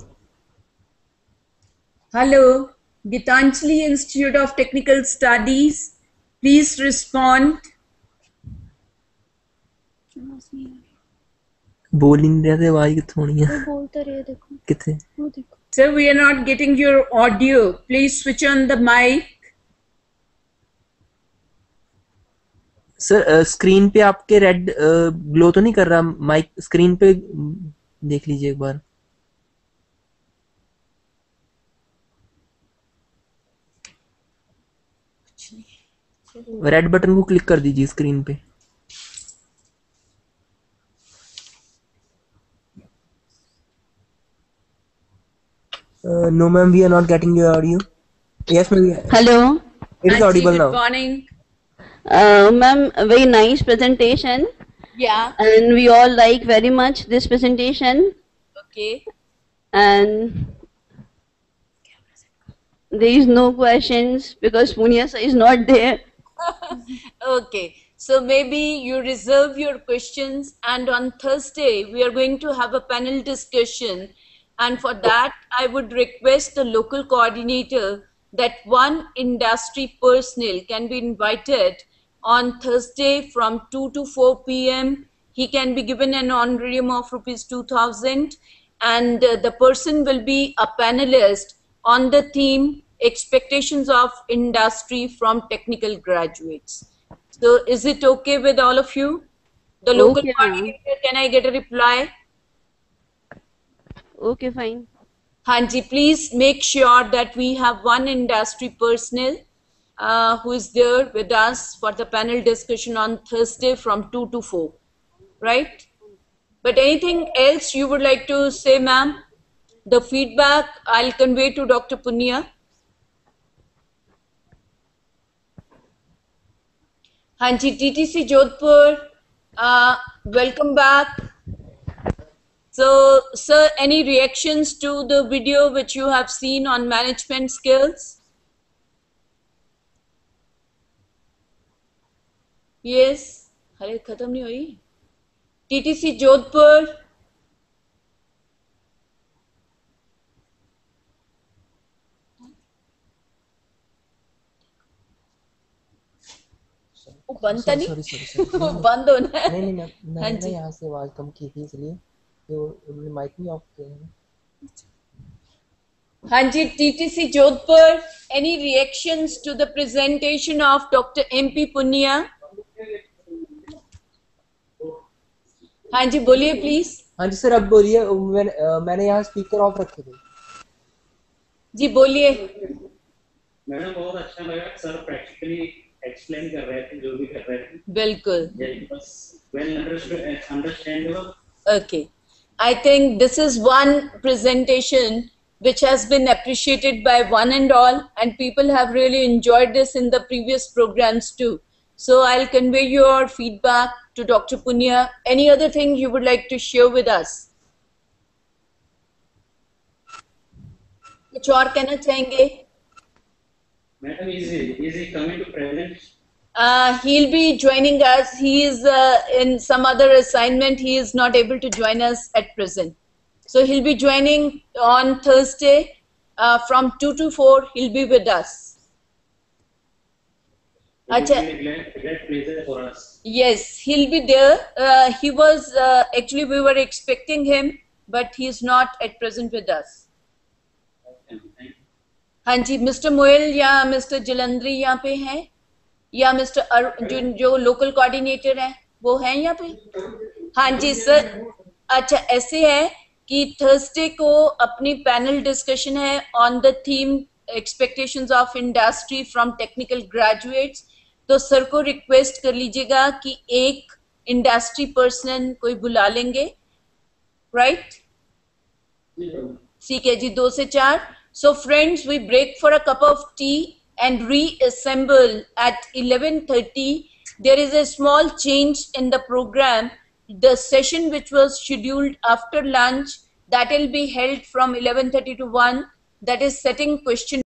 Gitanjali Institute of Technical Studies, please respond. बोल ही नहीं रहे थे, आवाज कितनी होनी है? बोलते रहे, देखो कितने? वो देखो. Sir, we are not getting your audio. Please switch on the mic. Sir screen पे आपके रेड ग्लो तो नहीं कर रहा? माइक स्क्रीन पे देख लीजिए एक बार. रेड बटन को क्लिक कर दीजिए स्क्रीन पे. No ma'am, we are not getting your audio. Yes ma'am. Hello. It is audible now. Good morning. Ma'am, a very nice presentation. Yeah. And we all like very much this presentation. Okay. And there is no questions because Punya sir is not there. Okay. So maybe you reserve your questions, and on Thursday we are going to have a panel discussion. And for that, I would request the local coordinator that one industry personnel can be invited on Thursday from 2 to 4 p.m. He can be given an honorarium of ₹2,000, and the person will be a panelist on the theme expectations of industry from technical graduates. So is it okay with all of you? The local Okay. coordinator, can I get a reply? Okay, fine. Hanji, please make sure that we have one industry personnel who is there with us for the panel discussion on Thursday from 2 to 4, right? But anything else you would like to say, ma'am? The feedback I'll convey to Dr. Punya. Hanji, TTC Jodhpur, welcome back. So, sir, any reactions to the video which you have seen on management skills? Yes. अरे खत्म नहीं हुई. TTC Jodhpur. वो बंद था नहीं? वो बंद होना है. नहीं मैंने यहाँ से आवाज कम की थी इसलिए तो माइक नहीं ऑफ किया है. Hanji, TTC Jodhpur, any reactions to the presentation of Dr. MP Punya? Hanji, बोलिए please. हाँ जी सर अब बोलिए. मैंने यहाँ स्पीकर ऑफ रखे थे. जी बोलिए. मैडम बहुत अच्छा लगा सर, प्रैक्टिकली एक्सप्लेन कर रहे थे जो भी कर रहे थे. बिल्कुल. Well understandable. Okay. I think this is one presentation which has been appreciated by one and all, and people have really enjoyed this in the previous programs too. So I'll convey your feedback to Dr. Punya. Any other thing you would like to share with us? कुछ और कहना चाहेंगे? Madam, is he coming to present? He'll be joining us. He is in some other assignment. He is not able to join us at present. So he'll be joining on Thursday from 2 to 4 he'll be with us. It will be a great pleasure for us. Yes, he'll be there. He was actually we were expecting him, but he is not at present with us. Okay, thank you. हाँ जी, मिस्टर मोयल या मिस्टर जलंधरी यहाँ पे हैं, या मिस्टर जो लोकल कोऑर्डिनेटर हैं वो हैं यहाँ पे? हाँ जी सर. अच्छा, ऐसे है कि थर्सडे को अपनी पैनल डिस्कशन है on the theme expectations of industry from technical graduates. तो सर को रिक्वेस्ट कर लीजिएगा कि एक इंडस्ट्री पर्सन कोई बुला लेंगे, राइट? ठीक है जी, 2 से 4. So friends, we break for a cup of tea and reassemble at 11:30. There is a small change in the program. The session which was scheduled after lunch, that will be held from 11:30 to 1. That is setting question